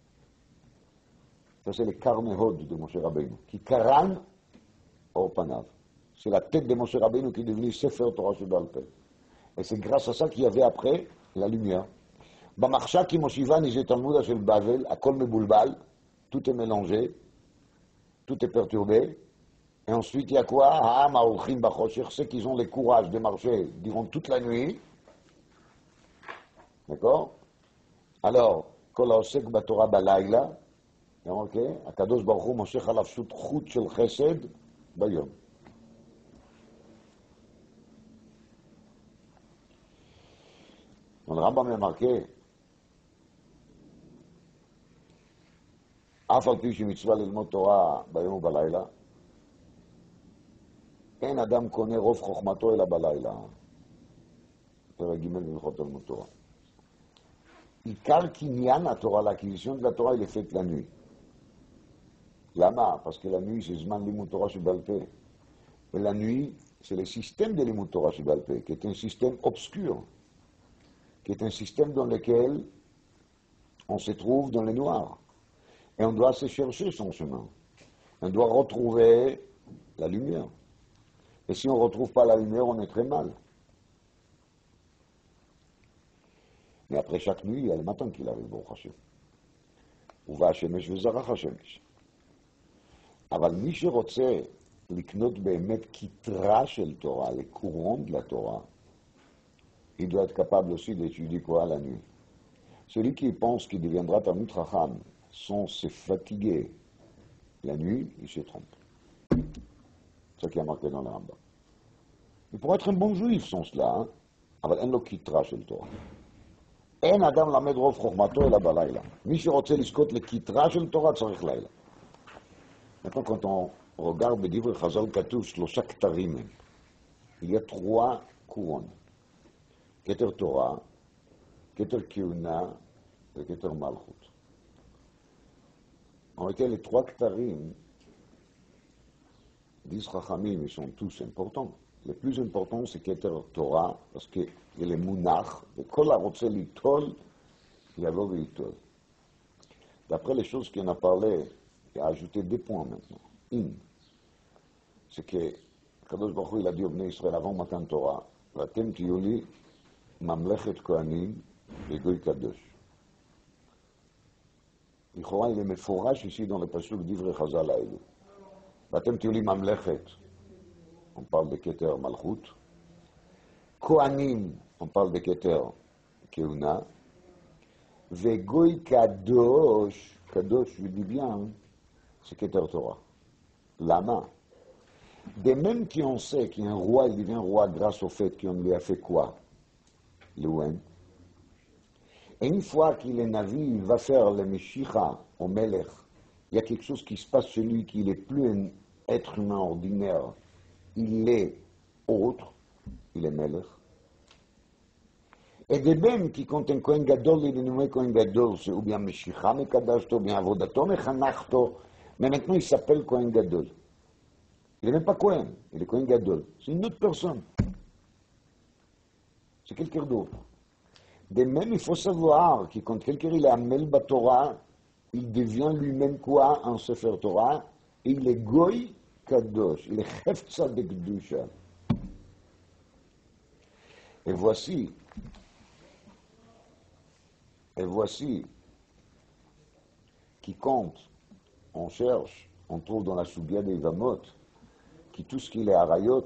Ça c'est le karnehod de Moshe Rabbeinu, qui karan or panav. C'est la tête de Moshe Rabbeinu qui est devenue Sefer Torah Sheba'al Peh. Et c'est grâce à ça qu'il y avait après la lumière. במחשק עם הושיבני זה תלמודה של בבל, הכל מבולבל, tout est mélangé, tout est perturbé. Et ensuite, il y a quoi? Ha'am ha'olchim b'choshech, ceux qui ont le courage de marcher durant toute la nuit. D'accord? Alors, kol ha'osek b'Torah b'layla, ok? Akadosh Baruch Hu moshech alav shut chut shel chesed ביום. אבל רמב"ם ממרקה, אף על פי שמצווה ללמוד תורה ביום ובלילה, אין אדם קונה רוב חוכמתו אלא בלילה. פרק ג' בהלכות תלמוד תורה. עיקר קניין התורה, l'acquisition de la Torah, il est faite la nuit. Lama, parce que la nuit, c'est Zman Limud Torah Sheba'al Peh. Et la nuit, c'est le système de Limud Torah Sheba'al Peh, qui est un système obscur, qui est un système dans lequel on se trouve dans le noir. Et on doit se chercher son chemin. On doit retrouver la lumière. Et si on ne retrouve pas la lumière, on est très mal. Mais après chaque nuit, il y a le matin qu'il arrive, Baruch Hashem. ובא השמש וזרח השמש. אבל מי שרוצה לקנות באמת כתרה של תורה, le courant de la Torah, il doit être capable aussi d'étudier quoi la nuit. Celui qui pense qu'il deviendra Talmid Chacham sans se fatiguer la nuit, il se trompe. C'est ça qui est marqué dans le Rambam. Il pourrait être un bon juif sans cela, hein? אבל אין לו כתרה של תורה. אין אדם למד רוב חוכמתו אלא בלילה. מי שרוצה לזכות לכתרה של תורה צריך לילה. Maintenant, quand on regarde le livre Chazal כתוב שלושה כתרים. Il y a trois couronnes. כתר תורה, כתר כהונה וכתר מלכות. En réalité, les trois כתרים, disent Chachamim, ils sont tous importants. Le plus important, c'est Keter Torah, parce qu'il y a les Mounach, et Kol HaRotze Litol, Yavo Litol. D'après les choses qu'on a parlé, il a ajouté deux points maintenant. In, c'est que Kadosh Baruch Hu, il a dit au Bnei Israël avant Matan Torah, Vatem Tiyuli, Mamlechet Kohanim, Vegoy Kadosh. Il est meforash ici dans le pasuk d'Ivrei Chazal Haïlu. Vatem Tiyuli Mamlechet. On parle de Keter Malchut. Kohanim, on parle de Keter Keuna. Vegoy Kadosh, Kadosh, je dis bien, c'est Keter Torah. Lama. De même qu'on sait qu'un roi, il devient roi grâce au fait qu'on lui a fait quoi? L'Ouen. Et une fois qu'il est navi, il va faire le Meshicha au Melech. Il y a quelque chose qui se passe chez lui, qu'il n'est plus un être humain ordinaire. Il est autre, il est Melech. Et de même qui quand un Kohen Gadol, il est nommé Kohen Gadol, c'est ou bien Meshicha Mekadashto, ou bien Avodato Mechanachto, mais maintenant il s'appelle Kohen Gadol. Il n'est même pas Kohen, il est Kohen Gadol. C'est une autre personne. C'est quelqu'un d'autre. De même, il faut savoir que quand quelqu'un il est Amel Batorah, il devient lui-même quoi en Sefer Torah, et il est Goy Kadosh, il est Hefza de Kedusha. Et voici, et voici, qui compte, on cherche, on trouve dans la Sougia des Ivamot, qui tout ce qu'il est Arayot,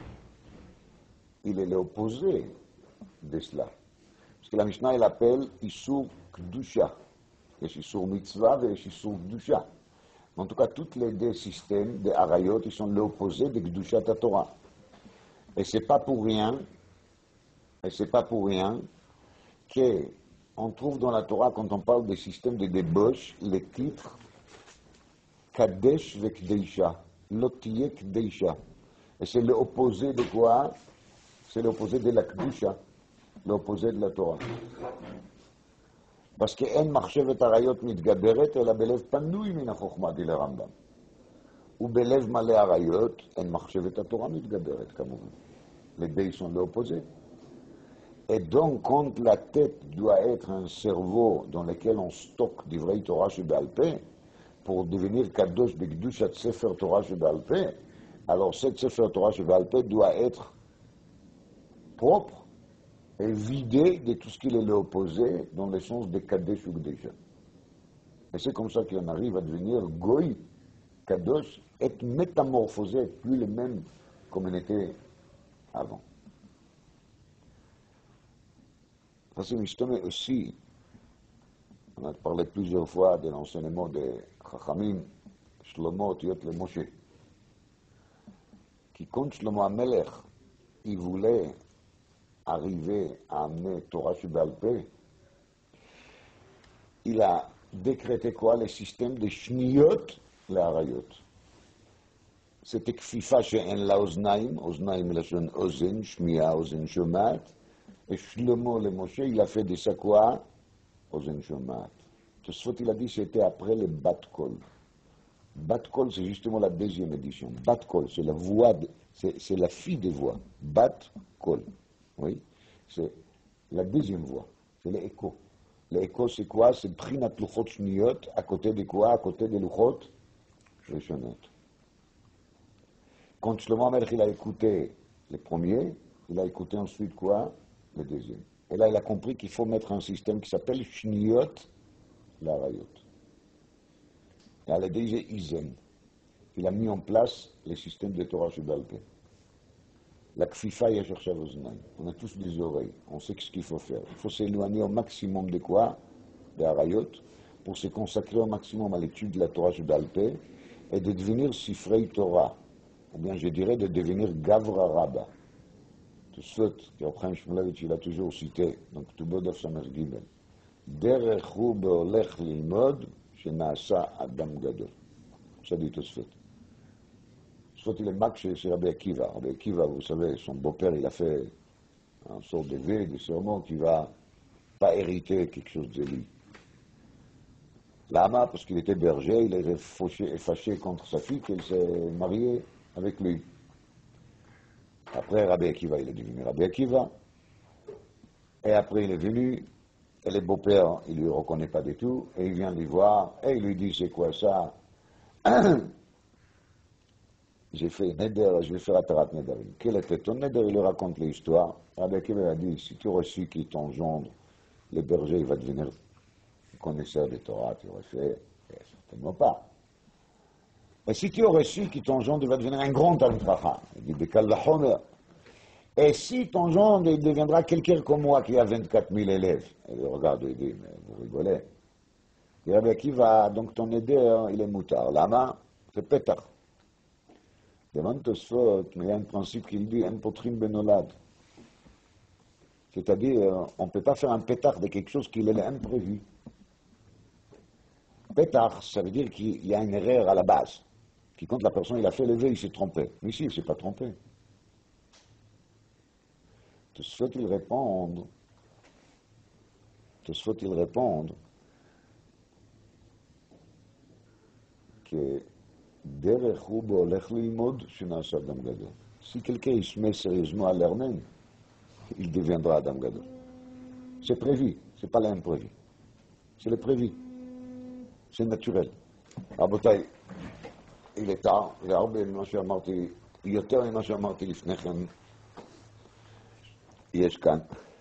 il est l'opposé de cela. Parce que la Mishnah, elle appelle Isur Kedusha. Il y a Isur Mitzvah et Isur Kedusha. En tout cas, tous les deux systèmes de Arayot, ils sont l'opposé de Kedushat Torah. Et c'est pas pour rien, et c'est pas pour rien qu'on trouve dans la Torah, quand on parle des systèmes de débauche, les titres Kadesh ve Kdeisha, Lotiye Kdeisha. Et c'est l'opposé de quoi? C'est l'opposé de la Kedusha, l'opposé de la Torah. parce שאין מחשבת עריות מתגברת, אלא בלב פנוי מן החוכמה, dit le Rambam. ובלב מלא עריות, אין מחשבת התורה מתגברת, כמובן. Les deux sont l'opposé. Et donc, quand la tête doit être un cerveau dans lequel on stocke des vrais Torah Sheba'al Peh, pour devenir Kadosh B'Kedushat Sefer Torah Sheba'al Peh, alors cette Sefer Torah Sheba'al Peh doit être propre et vidé de tout ce qui est l'opposé dans le sens de Kadesh ou Kedusha. Et c'est comme ça qu'on arrive à devenir Goy, Kadosh, être métamorphosé, être plus le même comme on était avant. Ça c'est Mishtomé aussi. On a parlé plusieurs fois de l'enseignement de Chachamim, Shlomo, Tiot le Moshe. qui compte Shlomo HaMelech, il voulait arriver à amener Torah Sheba'al Peh, il a décrété quoi? Le système des Shniyot, les Harayot. C'était Kfifa she'en la oznaim, oznaim lashon ozen, shmiya, ozen shomat, et Shlomo le Moshe, il a fait de ça quoi? Ozen shomat. Tosfot, il a dit c'était après le Bat Kol. Bat Kol, c'est justement la deuxième édition. Bat Kol, c'est la voix, de, c'est, c'est la fille des voix. Bat Kol, oui, c'est la deuxième voix, c'est l'écho. L'écho, c'est quoi? C'est Prinat Luchot Shniyot, à côté de quoi? À côté des Luchot Rishonot. Quand Shlomo HaMelech, il a écouté le premier, il a écouté ensuite quoi? Le deuxième. Et là, il a compris qu'il faut mettre un système qui s'appelle Shniyot l'Arayot. Et à la deuxième, Izen. Il a mis en place le système de Torah Sheba'al Peh. La Kfifa Yasher Oznaim. On a tous des oreilles, on sait ce qu'il faut faire. Il faut s'éloigner au maximum de quoi? Des Arayot, pour se consacrer au maximum à l'étude de la Torah Sheba'al Peh et de devenir Sifrei Torah. Ou bien je dirais de devenir Gavra Rabba. Tout ce que Chaim Shmulevitch il a toujours cité, donc Tubod of Samer Gimel. Derech hu beolech lilmod shena'asa Adam Gadol. Ça dit tout ce fait. Soit il est Mac chez Rabbi Akiva. Rabbi Akiva, vous savez, son beau-père, il a fait un sort de vœu, de serment qui va pas hériter quelque chose de lui. Lama, parce qu'il était berger, il était fâché, fâché contre sa fille qu'elle s'est mariée avec lui. Après, Rabbi Akiva, il est devenu Rabbi Akiva. Et après, il est venu, et le beau-père, il ne lui reconnaît pas du tout, et il vient lui voir, et il lui dit, c'est quoi ça? J'ai fait Neder, je vais faire Atarat Nedarim. Quel était ton Neder? Il lui raconte l'histoire. Rabbi Akiva a dit, si tu aurais su qu'il ton gendre, le berger, il va devenir connaisseur de Torah, tu aurais fait, eh, certainement pas. Et si tu aurais su que ton gendre va devenir un grand Talmid Chacham, il dit, Bekal Lachomer. Et si ton gendre il deviendra quelqu'un comme moi qui a vingt-quatre mille élèves, et il regarde, il dit, mais vous rigolez. Et Rabbi Akiva, donc ton Neder, il est moutard. Lama, c'est pétard. Demande Tosfot, mais il y a un principe qu'il dit, un potrim benolad. C'est-à-dire, on ne peut pas faire un pétard de quelque chose qui est imprévu. Pétard, ça veut dire qu'il y a une erreur à la base. Qui quand la personne il a fait lever, il s'est trompé. Mais ici, il ne s'est pas trompé. Tosfot, il répondre, Tosfot, il répondre que si quelqu'un se met sérieusement à l'Armène, il deviendra Adam Gadol. C'est prévu, c'est pas l'imprévu. C'est le prévu. C'est naturel. רבותיי, il est tard, זה הרבה ממה שאמרתי, יותר ממה שאמרתי לפני כן, יש כאן.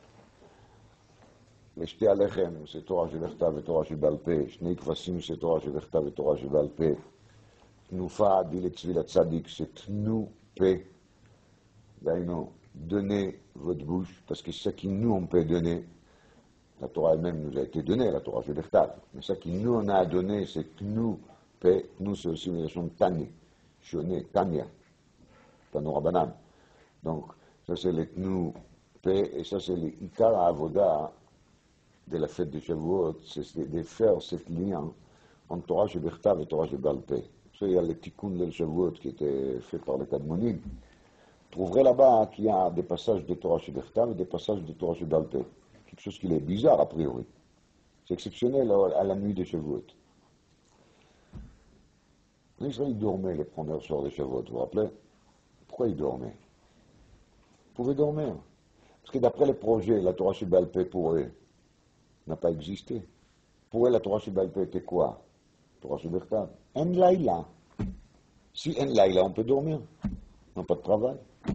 לשתי הלחם זה תורה שבכתב ותורה שבעל פה, שני כבשים זה תורה שבכתב ותורה שבעל פה, תנופה dit le Tzvi Tzadik, c'est tnou pe, d'ayno, donnez votre bouche, parce que ce qui nous on peut donner, la Torah elle-même nous a été donnée, la Torah Shebechtav, mais ce qui nous on a donné, c'est tnou pe, nous c'est aussi une version tani, shoné, tanya, tano rabanan. Donc, ça c'est le tnou pe, et ça c'est le ikar avoda de la fête de Shavuot, c'est de faire ce lien entre Torah Shebechtav et Torah Sheba'al Peh. Il y a le tikkun de Shavuot qui était fait par les Kadmonim. Vous trouverez là-bas qu'il y a des passages de Torah Shebechtav et des passages de Torah Sheba'al Peh. Quelque chose qui est bizarre a priori. C'est exceptionnel à la nuit de Shavuot. Les Israéliens dormaient les premiers soirs de Shavuot, vous vous rappelez? Pourquoi ils dormaient? Ils pouvaient dormir. Parce que d'après les projets, la Torah Sheba'al Peh pour eux n'a pas existé. Pour eux, la Torah Sheba'al Peh était quoi? Torah Shebechtav. En laïla. Si en laïla, on peut dormir. On n'a pas de travail.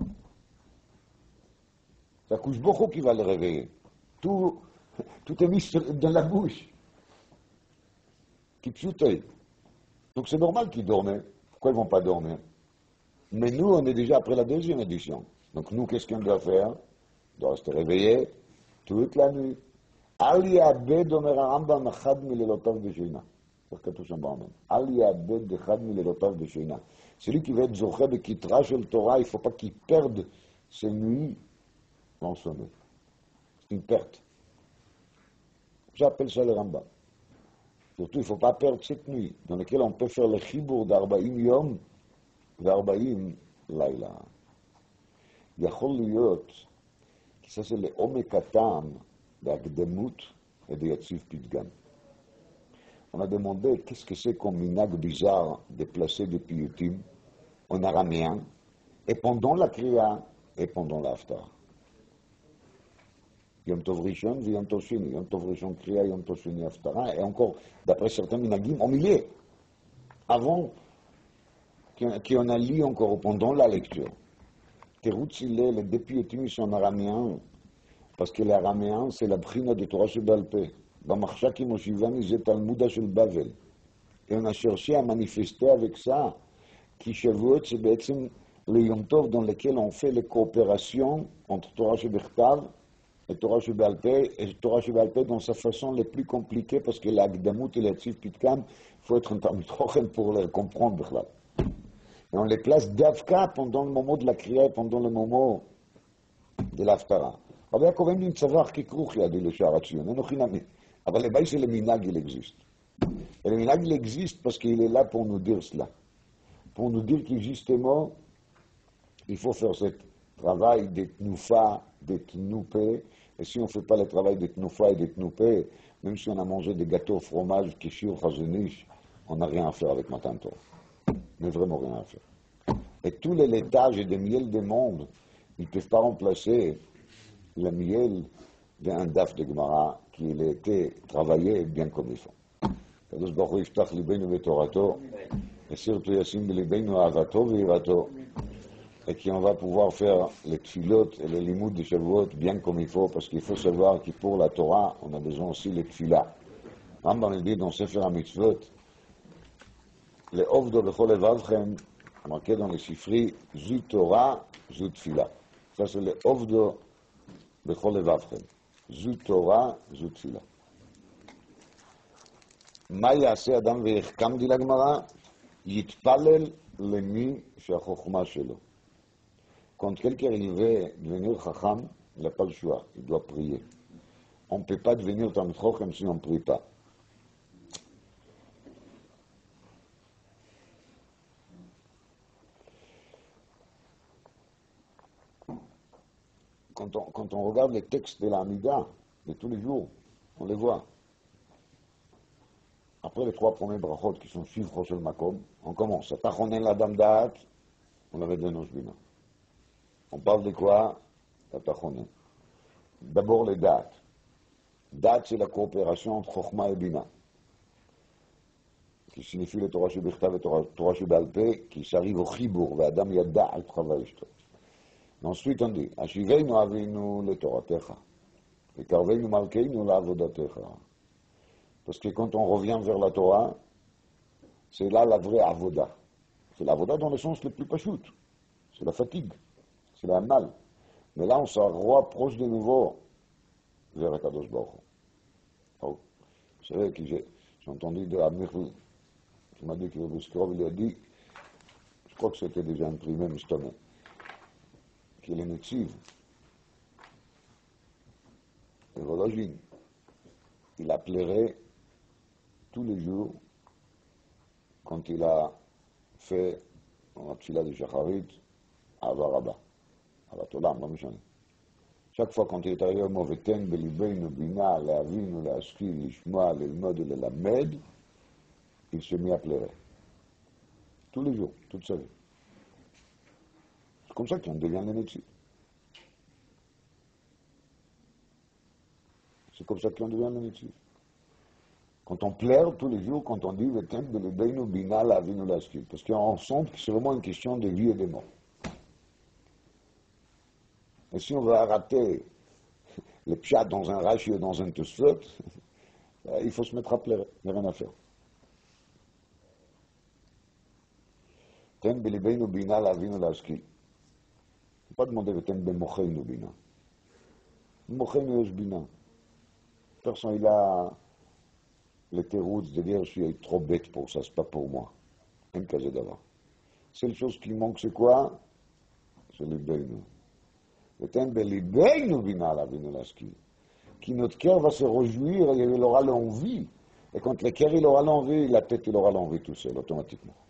Ça couche beaucoup qui va le réveiller. Tout, tout est mis dans la bouche. Qui psiouteuille. Donc c'est normal qu'ils dormaient. Pourquoi ils ne vont pas dormir? Mais nous, on est déjà après la deuxième édition. Donc nous, qu'est-ce qu'on doit faire? On doit rester réveillé toute la nuit. Ali Abed Omer Rambam Achad Mililotav Beshina. Celui qui veut être zoché de kitra shel Torah, il ne faut pas qu'il perde ses nuits dans le sommeil. C'est une perte. J'appelle ça le Rambam. Surtout, il ne faut pas perdre cette nuit, dans laquelle on peut faire le chibour d'arbaïm yom d'arbaïm laïla. יכול להיות, כי ça c'est לעומק הטעם בהקדמות et de יציב פתגם. On a demandé qu'est-ce que c'est comme minag bizarre de placer des piyutim en araméen, et pendant la kriya, et pendant l'aftar. Yom Tov Rishon et Yom Tov Sheni. Yom Tov Rishon kriya, Yom Tov Sheni aftara, et encore, d'après certains minagim, au milieu, avant qu'on a lu encore pendant la lecture. Teroutz il est, les deux piyutim sont en araméen, parce que l'araméen, c'est la brina de Torah Sheba'al Peh. במחשכים מושיבני זה תלמודה של בבל. Et on a cherché à manifester avec ça qui Shavuot, c'est בעצם le Yom Tov dans lequel on fait les coopérations entre Torah Shebechtav et Torah Sheba'al Peh, et Torah Sheba'al Peh dans sa façon la plus compliquée, parce que l'Agdamut et l'Atziv Pitkam, il faut être un Talmid Chochem pour les comprendre. Bichlal. Et on les place d'Avka pendant le moment de la Kriya, pendant le moment de l'Aftara. רבי יעקב אין צווח ככרוכי עדי לשער הציון, אינו חינמי. אבל לבית c'est le minag, il existe. Et le minag, il existe parce qu'il est là pour nous dire cela. Pour nous dire que justement, il faut faire ce travail de tnoufa, de tnoupé. Et si on ne fait pas le travail de tnoufa et de tnoupé, même si on a mangé des gâteaux au fromage, kishur, chazonish, on n'a rien à faire avec Matan Torah. Mais vraiment rien à faire. Et tous les laitages et des miels du monde, ils ne peuvent pas remplacer le miel d'un daf de Gemara qui a été travaillé bien comme il faut. Kadosh Baruch Hu yiftach libeinu betorato, et surtout yasim libeinu avato veirato, et qu'on va pouvoir faire les tfilot et les limoud de Shavuot bien comme il faut, parce qu'il faut savoir que pour la Torah, on a besoin aussi les tfilah. Rambam il dit dans Sefer HaMitzvot, les ovdo bechol levavchem, marqué dans les chiffres, zu Torah, zu tfilah. Ça c'est les ovdo bechol levavchem. זו תורה, זו תפילה. מה יעשה אדם ויחכם די לגמרא? יתפלל למי שהחוכמה שלו. Quand quelqu'un il veut devenir chacham, il n'a pas le choix, il doit prier. On ne peut pas devenir Talmid Chochem si on ne prie pas. Quand on, quand on regarde les textes de la Hamida de tous les jours, on les voit. Après les trois premiers brachot qui sont chiffres sur le makom, on commence. Tachonen la dam da'at, on avait deux noshbina. On parle de quoi? Tachonen. D'abord les da'at. Da'at, c'est la coopération entre Chokhmah et Bina, qui signifie le Torah Shebechtav et Torah Sheba'al Peh, qui s'arrive au chibour, ve'adam yada al travail ishto. Ensuite on dit, Ashiveinu avinu le Toratecha, et karveinu malkeinu la avodatecha. Parce que quand on revient vers la Torah, c'est là la vraie avoda. C'est l'avoda dans le sens le plus pachout. C'est la fatigue, c'est la mal. Mais là on se rapproche de nouveau vers la Kadosh Baruch Hu. Oh, vous savez que j'ai, j'ai entendu de Amir qui m'a dit que le Buskrov lui a dit, je crois que c'était déjà imprimé, mais je t'en ai. Qu'il est Netziv, le Vologine, il appellerait tous les jours, quand il a fait la tfila de Shacharit, Avaraba, Avatolam, non méchant. Chaque fois quand il est arrivé au Moveten, Belibeinu, Bina, Leavinu, Leaskil, Lishma, Lelmod, Lelamed, il se mit à pleurer. Tous les jours, toute sa vie. C'est comme ça qu'on devient le Netziv. C'est comme ça qu'on devient le Netziv. Quand on pleure tous les jours, quand on dit le thème de l'Ebeinu Bina Lavinu Laskil, parce qu'on sent que c'est vraiment une question de vie et de mort. Et si on veut rater le pshat dans un Rashi ou dans un Tosfot, il faut se mettre à pleurer, il n'y a rien à faire. Thème de l'Ebeinu Bina Lavinu Laskil. Il ne faut pas demander le thème de Mocheinu Bina. Mocheinu Yesh Bina. Personne, il a les thérouts de dire je suis trop bête pour ça, c'est pas pour moi. Un casé d'avant. Seule chose qui manque, c'est quoi? C'est l'ibéinu. Le temps de l'ibéinu vina la vinelaski. Qui notre cœur va se réjouir et il aura l'envie. Et quand le cœur il aura l'envie, la tête il aura l'envie tout seul, automatiquement.